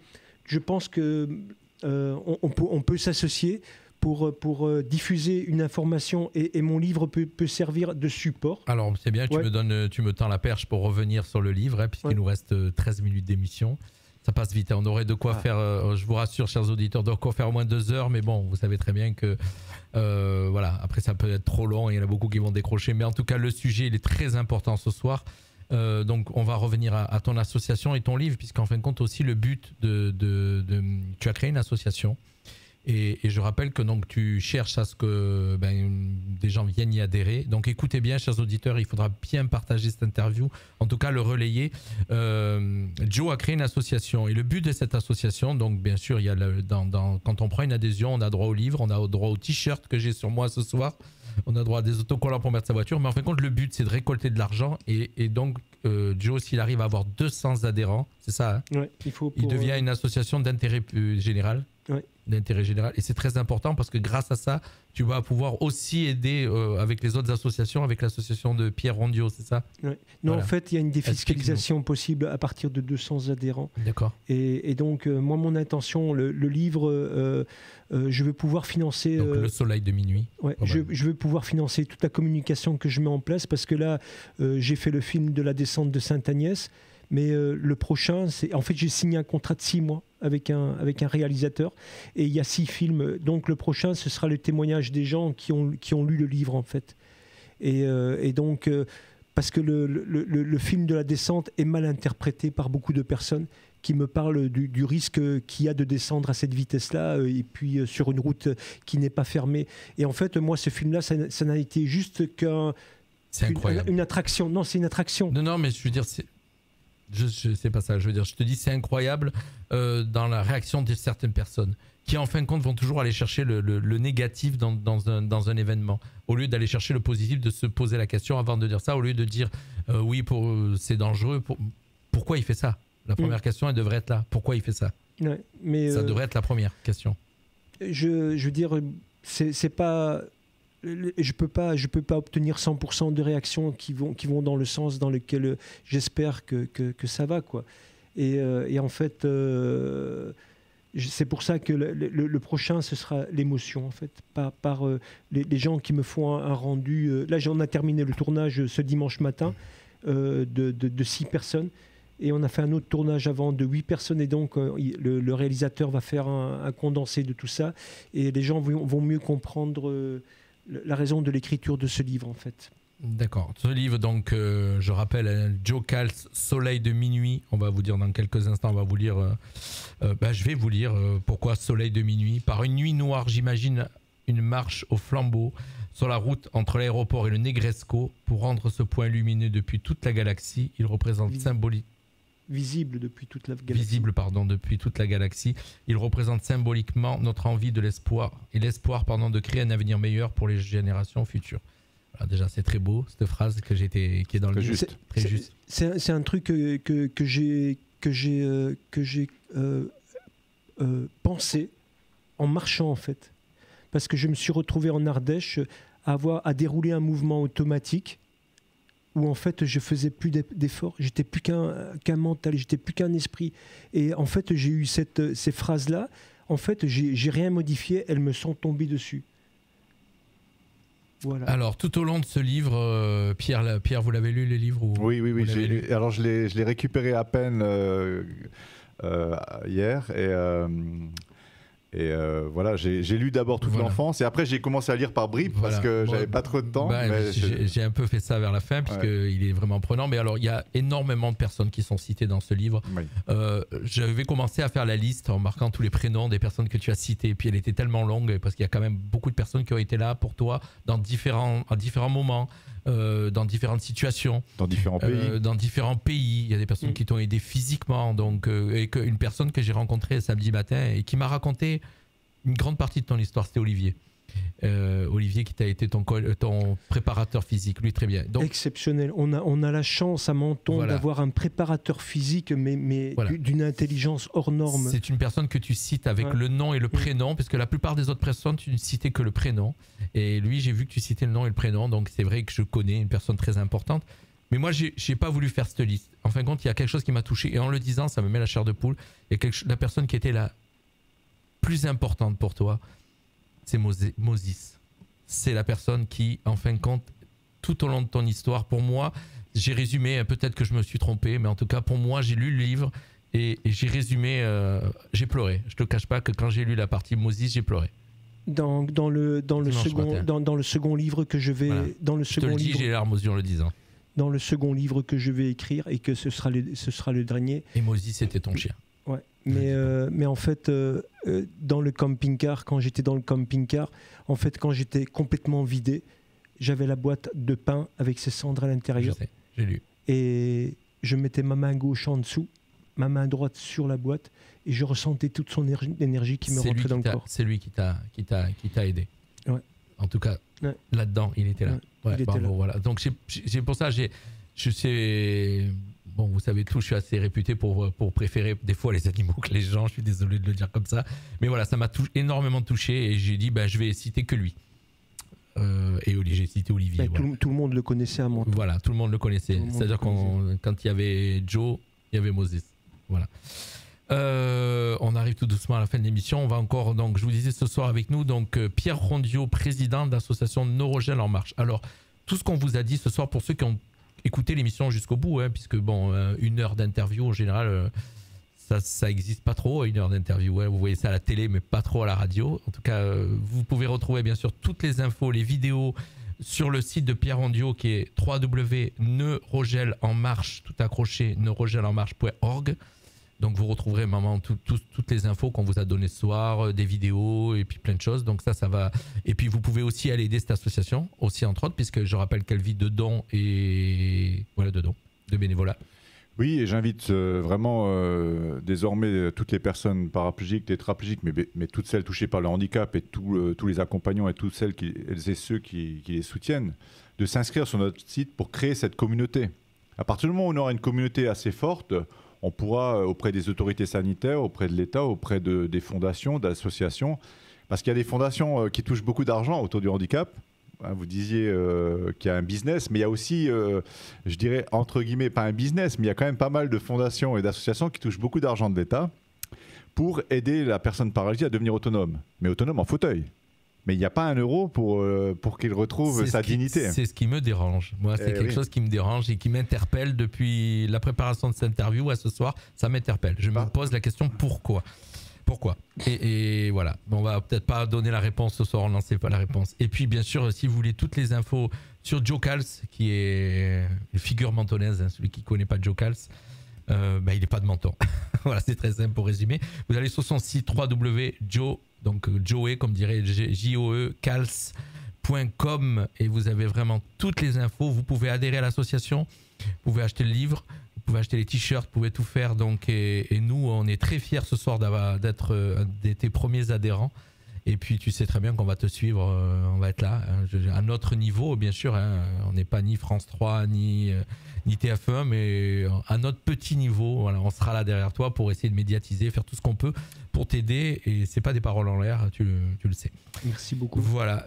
on peut s'associer pour diffuser une information et mon livre peut servir de support. Alors, c'est bien, tu me tends la perche pour revenir sur le livre, hein, puisqu'il nous reste 13 minutes d'émission. Ça passe vite, hein. On aurait de quoi faire, je vous rassure, chers auditeurs, de quoi faire au moins 2 heures, mais bon, vous savez très bien que voilà, après ça peut être trop long, il y en a beaucoup qui vont décrocher, mais en tout cas, le sujet, il est très important ce soir. Donc on va revenir à ton association et ton livre, puisqu'en fin de compte aussi le but tu as créé une association. Et je rappelle que donc, tu cherches à ce que des gens viennent y adhérer. Donc écoutez bien, chers auditeurs, il faudra bien partager cette interview, en tout cas le relayer. Joe a créé une association et le but de cette association, donc bien sûr, il y a quand on prend une adhésion, on a droit au livre, on a droit au t-shirt que j'ai sur moi ce soir, on a droit à des autocollants pour mettre sa voiture, mais en fin de compte, le but c'est de récolter de l'argent et donc Joe, s'il arrive à avoir 200 adhérents, c'est ça, hein, il devient une association d'intérêt général. Ouais. D'intérêt général. Et c'est très important parce que grâce à ça, tu vas pouvoir aussi aider avec les autres associations, avec l'association de Pierre Rondio, c'est ça ? Ouais. Non, voilà. En fait, il y a une défiscalisation possible à partir de 200 adhérents. D'accord. Et donc, moi, mon intention, le livre, je veux pouvoir financer... Donc, le soleil de minuit. Ouais, je veux pouvoir financer toute la communication que je mets en place parce que là, j'ai fait le film de la descente de Sainte-Agnès. Mais le prochain, en fait, j'ai signé un contrat de 6 mois avec un réalisateur et il y a 6 films. Donc le prochain, ce sera le témoignage des gens qui ont lu le livre, en fait. Et donc, parce que le film de la descente est mal interprété par beaucoup de personnes qui me parlent du risque qu'il y a de descendre à cette vitesse-là et puis sur une route qui n'est pas fermée. Et en fait, moi, ce film-là, ça n'a été juste une attraction. Non, c'est une attraction. Non, mais je veux dire, je sais pas ça. Je veux dire, je te dis, c'est incroyable dans la réaction de certaines personnes qui, en fin de compte, vont toujours aller chercher le négatif dans un événement. Au lieu d'aller chercher le positif, de se poser la question avant de dire ça, au lieu de dire oui, c'est dangereux. Pourquoi il fait ça? La première question, elle devrait être là. Pourquoi il fait ça? Ouais, mais ça devrait être la première question. Je veux dire, c'est pas... Je peux pas obtenir 100% de réactions qui vont dans le sens dans lequel j'espère que ça va, quoi. Et en fait, c'est pour ça que le prochain, ce sera l'émotion, en fait, par les gens qui me font un rendu. Là, on a terminé le tournage ce dimanche matin de 6 personnes. Et on a fait un autre tournage avant de 8 personnes. Et donc, le réalisateur va faire un condensé de tout ça. Et les gens vont mieux comprendre la raison de l'écriture de ce livre, en fait. D'accord. Ce livre, donc, je rappelle, Joe Cals, Soleil de minuit. On va vous dire dans quelques instants, on va vous lire. Je vais vous lire pourquoi Soleil de minuit. Par une nuit noire, j'imagine une marche au flambeau sur la route entre l'aéroport et le Negresco pour rendre ce point lumineux depuis toute la galaxie. Il représente visible depuis toute la galaxie. Visible, pardon, depuis toute la galaxie. Il représente symboliquement notre envie de l'espoir et l'espoir, de créer un avenir meilleur pour les générations futures. Alors déjà, c'est très beau cette phrase qui est dans le livre. Très juste. C'est un truc que j'ai pensé en marchant, en fait, parce que je me suis retrouvé en Ardèche à dérouler un mouvement automatique où en fait je faisais plus d'efforts, j'étais plus qu'un mental, j'étais plus qu'un esprit. Et en fait j'ai eu ces phrases-là, en fait j'ai rien modifié, elles me sont tombées dessus. Voilà. Alors tout au long de ce livre, Pierre, vous l'avez lu les livres ou... Oui. Alors je l'ai récupéré à peine hier et voilà, j'ai lu d'abord toute l'enfance et après j'ai commencé à lire par bribes parce que j'avais pas trop de temps. J'ai un peu fait ça vers la fin puisqu'il est vraiment prenant. Mais alors il y a énormément de personnes qui sont citées dans ce livre. Oui. Je vais commencer à faire la liste en marquant tous les prénoms des personnes que tu as citées. Et puis elle était tellement longue parce qu'il y a quand même beaucoup de personnes qui ont été là pour toi à différents moments. Dans différentes situations, dans différents pays, il y a des personnes qui t'ont aidé physiquement, donc et une personne que j'ai rencontrée samedi matin et qui m'a raconté une grande partie de ton histoire, c'était Olivier. Olivier qui t'a été ton préparateur physique, lui très bien. Donc, exceptionnel. On a la chance à Menton d'avoir un préparateur physique, mais d'une intelligence hors norme. C'est une personne que tu cites avec le nom et le prénom, parce que la plupart des autres personnes, tu ne citais que le prénom. Et lui, j'ai vu que tu citais le nom et le prénom, donc c'est vrai que je connais une personne très importante. Mais moi, j'ai pas voulu faire cette liste. En fin de compte, il y a quelque chose qui m'a touché. Et en le disant, ça me met la chair de poule. La personne qui était la plus importante pour toi, c'est Moses. C'est la personne qui, en fin de compte, tout au long de ton histoire, pour moi, j'ai résumé, peut-être que je me suis trompé, mais en tout cas, pour moi, j'ai lu le livre et j'ai résumé, j'ai pleuré. Je te cache pas que quand j'ai lu la partie Moses, j'ai pleuré. Dans le second livre que je vais... Voilà. Dans le second je te le dis, j'ai les larmes aux yeux en le disant. Dans le second livre que je vais écrire et que ce sera le dernier. Et Moses, c'était ton chien. Ouais. Mais en fait, dans le camping-car, quand j'étais dans le camping-car, en fait, quand j'étais complètement vidé, j'avais la boîte de pain avec ses cendres à l'intérieur. Je sais, j'ai lu. Et je mettais ma main gauche en dessous, ma main droite sur la boîte, et je ressentais toute son énergie qui me rentrait dans le corps. C'est lui qui t'a aidé. Ouais. En tout cas, là-dedans, il était là. Ouais, il était là. Voilà. Donc, c'est pour ça, je sais... Bon, vous savez tout, je suis assez réputé pour préférer des fois les animaux que les gens, je suis désolé de le dire comme ça. Mais voilà, ça m'a énormément touché et j'ai dit, je vais citer que lui. Et j'ai cité Olivier. Tout le monde le connaissait à Menton. Voilà, tout le monde le connaissait. C'est-à-dire quand il y avait Joe, il y avait Moses. Voilà. On arrive tout doucement à la fin de l'émission. On va encore, donc, je vous disais ce soir avec nous, donc Pierre Rondiot, président de l'association Neurogel en marche. Alors, tout ce qu'on vous a dit ce soir, pour ceux qui ont écouté l'émission jusqu'au bout, puisque bon, 1 heure d'interview en général, ça n'existe pas trop, 1 heure d'interview. Vous voyez ça à la télé, mais pas trop à la radio. En tout cas, vous pouvez retrouver bien sûr toutes les infos, les vidéos, sur le site de Pierre Ondio qui est www.neurogelenmarche, tout accroché, neurogelenmarche.org. Donc vous retrouverez toutes les infos qu'on vous a données ce soir, des vidéos et puis plein de choses. Donc ça va. Et puis vous pouvez aussi aller aider cette association, aussi entre autres, puisque je rappelle qu'elle vit de dons et voilà, de bénévolat. Oui, et j'invite vraiment désormais toutes les personnes paraplégiques, tétraplégiques, mais toutes celles touchées par le handicap et tous les accompagnants et toutes celles et ceux qui les soutiennent, de s'inscrire sur notre site pour créer cette communauté. À partir du moment où on aura une communauté assez forte, on pourra, auprès des autorités sanitaires, auprès de l'État, auprès des fondations, d'associations, parce qu'il y a des fondations qui touchent beaucoup d'argent autour du handicap. Vous disiez qu'il y a un business, mais il y a aussi, je dirais, entre guillemets, pas un business, mais il y a quand même pas mal de fondations et d'associations qui touchent beaucoup d'argent de l'État pour aider la personne paralysée à devenir autonome, mais autonome en fauteuil. Mais il n'y a pas un euro pour qu'il retrouve sa dignité. C'est ce qui me dérange. Moi, c'est quelque chose qui me dérange et qui m'interpelle depuis la préparation de cette interview à ce soir. Ça m'interpelle. Je me pose la question pourquoi. Et voilà. On va peut-être pas donner la réponse ce soir. On n'en sait pas la réponse. Et puis, bien sûr, si vous voulez toutes les infos sur Joe Cals, qui est une figure mentonnaise, celui qui ne connaît pas Joe Cals, il n'est pas de Menton. Voilà, c'est très simple pour résumer. Vous allez sur son site www.joe, donc Joe, comme dirait Joe, cals.com, et vous avez vraiment toutes les infos. Vous pouvez adhérer à l'association, vous pouvez acheter le livre, vous pouvez acheter les t-shirts, vous pouvez tout faire. Donc, et nous, on est très fiers ce soir d'être tes premiers adhérents. Et puis, tu sais très bien qu'on va te suivre, on va être là, à notre niveau, bien sûr. On n'est pas ni France 3, ni TF1, mais à notre petit niveau, voilà, on sera là derrière toi pour essayer de médiatiser, faire tout ce qu'on peut pour t'aider. Et c'est pas des paroles en l'air, tu le sais. Merci beaucoup. Voilà.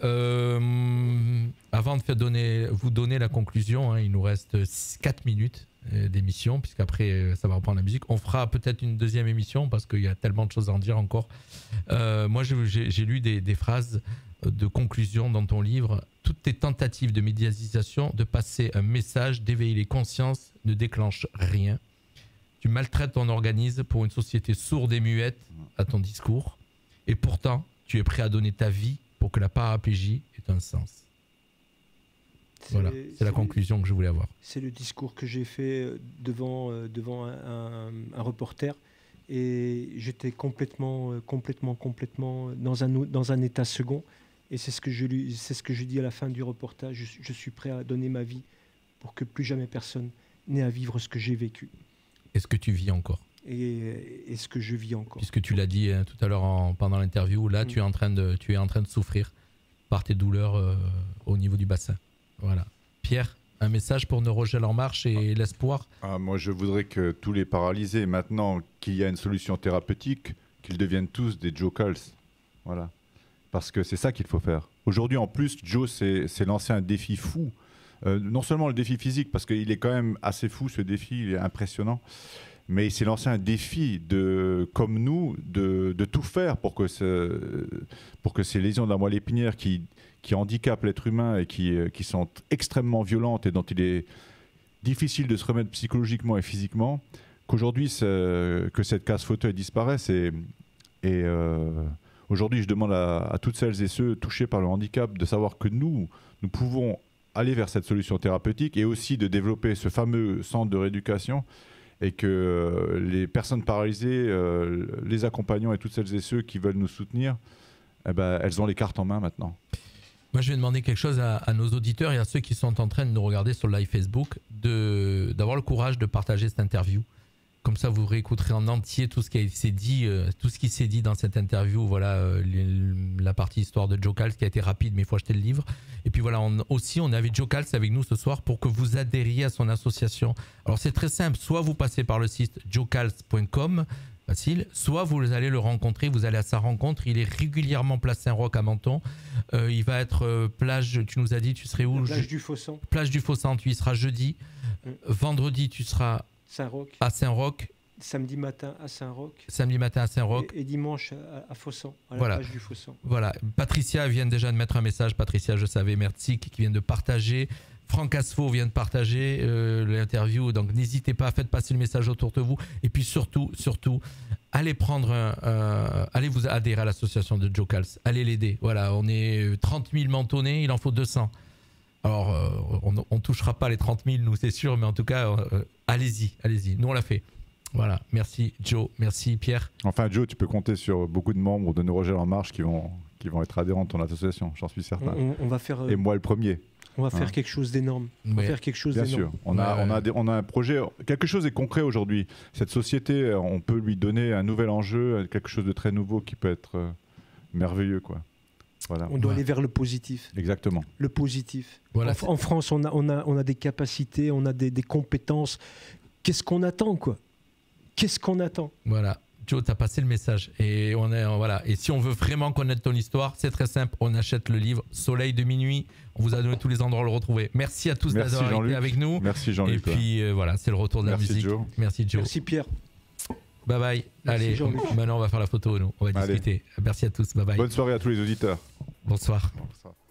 Avant de vous donner la conclusion, il nous reste 4 minutes d'émission, puisqu'après ça va reprendre la musique. On fera peut-être une deuxième émission parce qu'il y a tellement de choses à en dire encore. Moi, j'ai lu des phrases de conclusion dans ton livre. Toutes tes tentatives de médiatisation, de passer un message, d'éveiller les consciences, ne déclenchent rien. Tu maltraites ton organisme pour une société sourde et muette à ton discours. Et pourtant, tu es prêt à donner ta vie pour que la paraplégie ait un sens. Voilà, c'est la conclusion que je voulais avoir. C'est le discours que j'ai fait devant un reporter. Et j'étais complètement dans un état second. Et c'est ce que je dis à la fin du reportage. Je suis prêt à donner ma vie pour que plus jamais personne n'ait à vivre ce que j'ai vécu. Est-ce que tu vis encore ? Et ce que je vis encore. Puisque tu l'as dit tout à l'heure pendant l'interview, là tu es en train de souffrir par tes douleurs au niveau du bassin. Voilà. Pierre, un message pour Neurogel en marche et l'espoir ? Moi, je voudrais que tous les paralysés, maintenant qu'il y a une solution thérapeutique, qu'ils deviennent tous des Joe Cals. Voilà. Parce que c'est ça qu'il faut faire. Aujourd'hui, en plus, Joe s'est lancé un défi fou. Non seulement le défi physique, parce qu'il est quand même assez fou, ce défi, il est impressionnant. Mais il s'est lancé un défi, comme nous, de tout faire pour que ces lésions de la moelle épinière qui handicapent l'être humain et qui sont extrêmement violentes et dont il est difficile de se remettre psychologiquement et physiquement, qu'aujourd'hui, que cette case fauteuil disparaisse. Et aujourd'hui, je demande à toutes celles et ceux touchés par le handicap de savoir que nous pouvons aller vers cette solution thérapeutique et aussi de développer ce fameux centre de rééducation et que les personnes paralysées, les accompagnants et toutes celles et ceux qui veulent nous soutenir, elles ont les cartes en main maintenant. Moi, je vais demander quelque chose à nos auditeurs et à ceux qui sont en train de nous regarder sur le live Facebook, d'avoir le courage de partager cette interview. Comme ça, vous réécouterez en entier tout ce qui s'est dit dans cette interview. Voilà, la partie histoire de Joe Cals qui a été rapide, mais il faut acheter le livre. Et puis voilà, on avait Joe Cals avec nous ce soir pour que vous adhériez à son association. Alors c'est très simple, soit vous passez par le site joecals.com, facile, soit vous allez le rencontrer, vous allez à sa rencontre. Il est régulièrement place Saint-Roch à Menton. Il va être plage, tu nous as dit, tu serais où ? Plage du Fossan. Plage du Fossan, tu y seras jeudi. Vendredi, tu seras à Saint-Roch. Samedi matin à Saint-Roch. Et dimanche à Fossan, à la plage du Fossan. Voilà. Patricia vient déjà de mettre un message. Patricia, je savais, merci, qui vient de partager. Franck Asfo vient de partager l'interview. Donc n'hésitez pas, faites passer le message autour de vous. Et puis surtout, allez allez vous adhérer à l'association de Joe Cals. Allez l'aider. Voilà, on est 30 000 mentonnais, il en faut 200. Alors, on touchera pas les 30 000, nous, c'est sûr, mais en tout cas, allez-y. Nous, on l'a fait. Voilà. Merci, Joe. Merci, Pierre. Enfin, Joe, tu peux compter sur beaucoup de membres de Neurogel En Marche qui vont être adhérents de ton association, j'en suis certain. On va faire. Et moi, le premier. On va faire quelque chose d'énorme. Bien sûr. On a un projet. Quelque chose est concret aujourd'hui. Cette société, on peut lui donner un nouvel enjeu, quelque chose de très nouveau qui peut être merveilleux, quoi. Voilà. On doit aller vers le positif. Exactement. Le positif. Voilà, en France, on a des capacités, on a des compétences. Qu'est-ce qu'on attend, quoi? Qu'est-ce qu'on attend? Voilà. Joe, tu as passé le message. Et voilà. Et si on veut vraiment connaître ton histoire, c'est très simple. On achète le livre Soleil de minuit. On vous a donné tous les endroits où le retrouver. Merci à tous d'avoir été avec nous. Merci Jean-Luc. Et puis voilà, c'est le retour de la musique. Joe. Merci Joe. Merci Pierre. Bye bye. Merci, allez, Jean-Luc. maintenant on va faire la photo. Nous. On va discuter. Merci à tous. Bye bye. Bonne soirée à tous les auditeurs. Bonsoir. Bonsoir.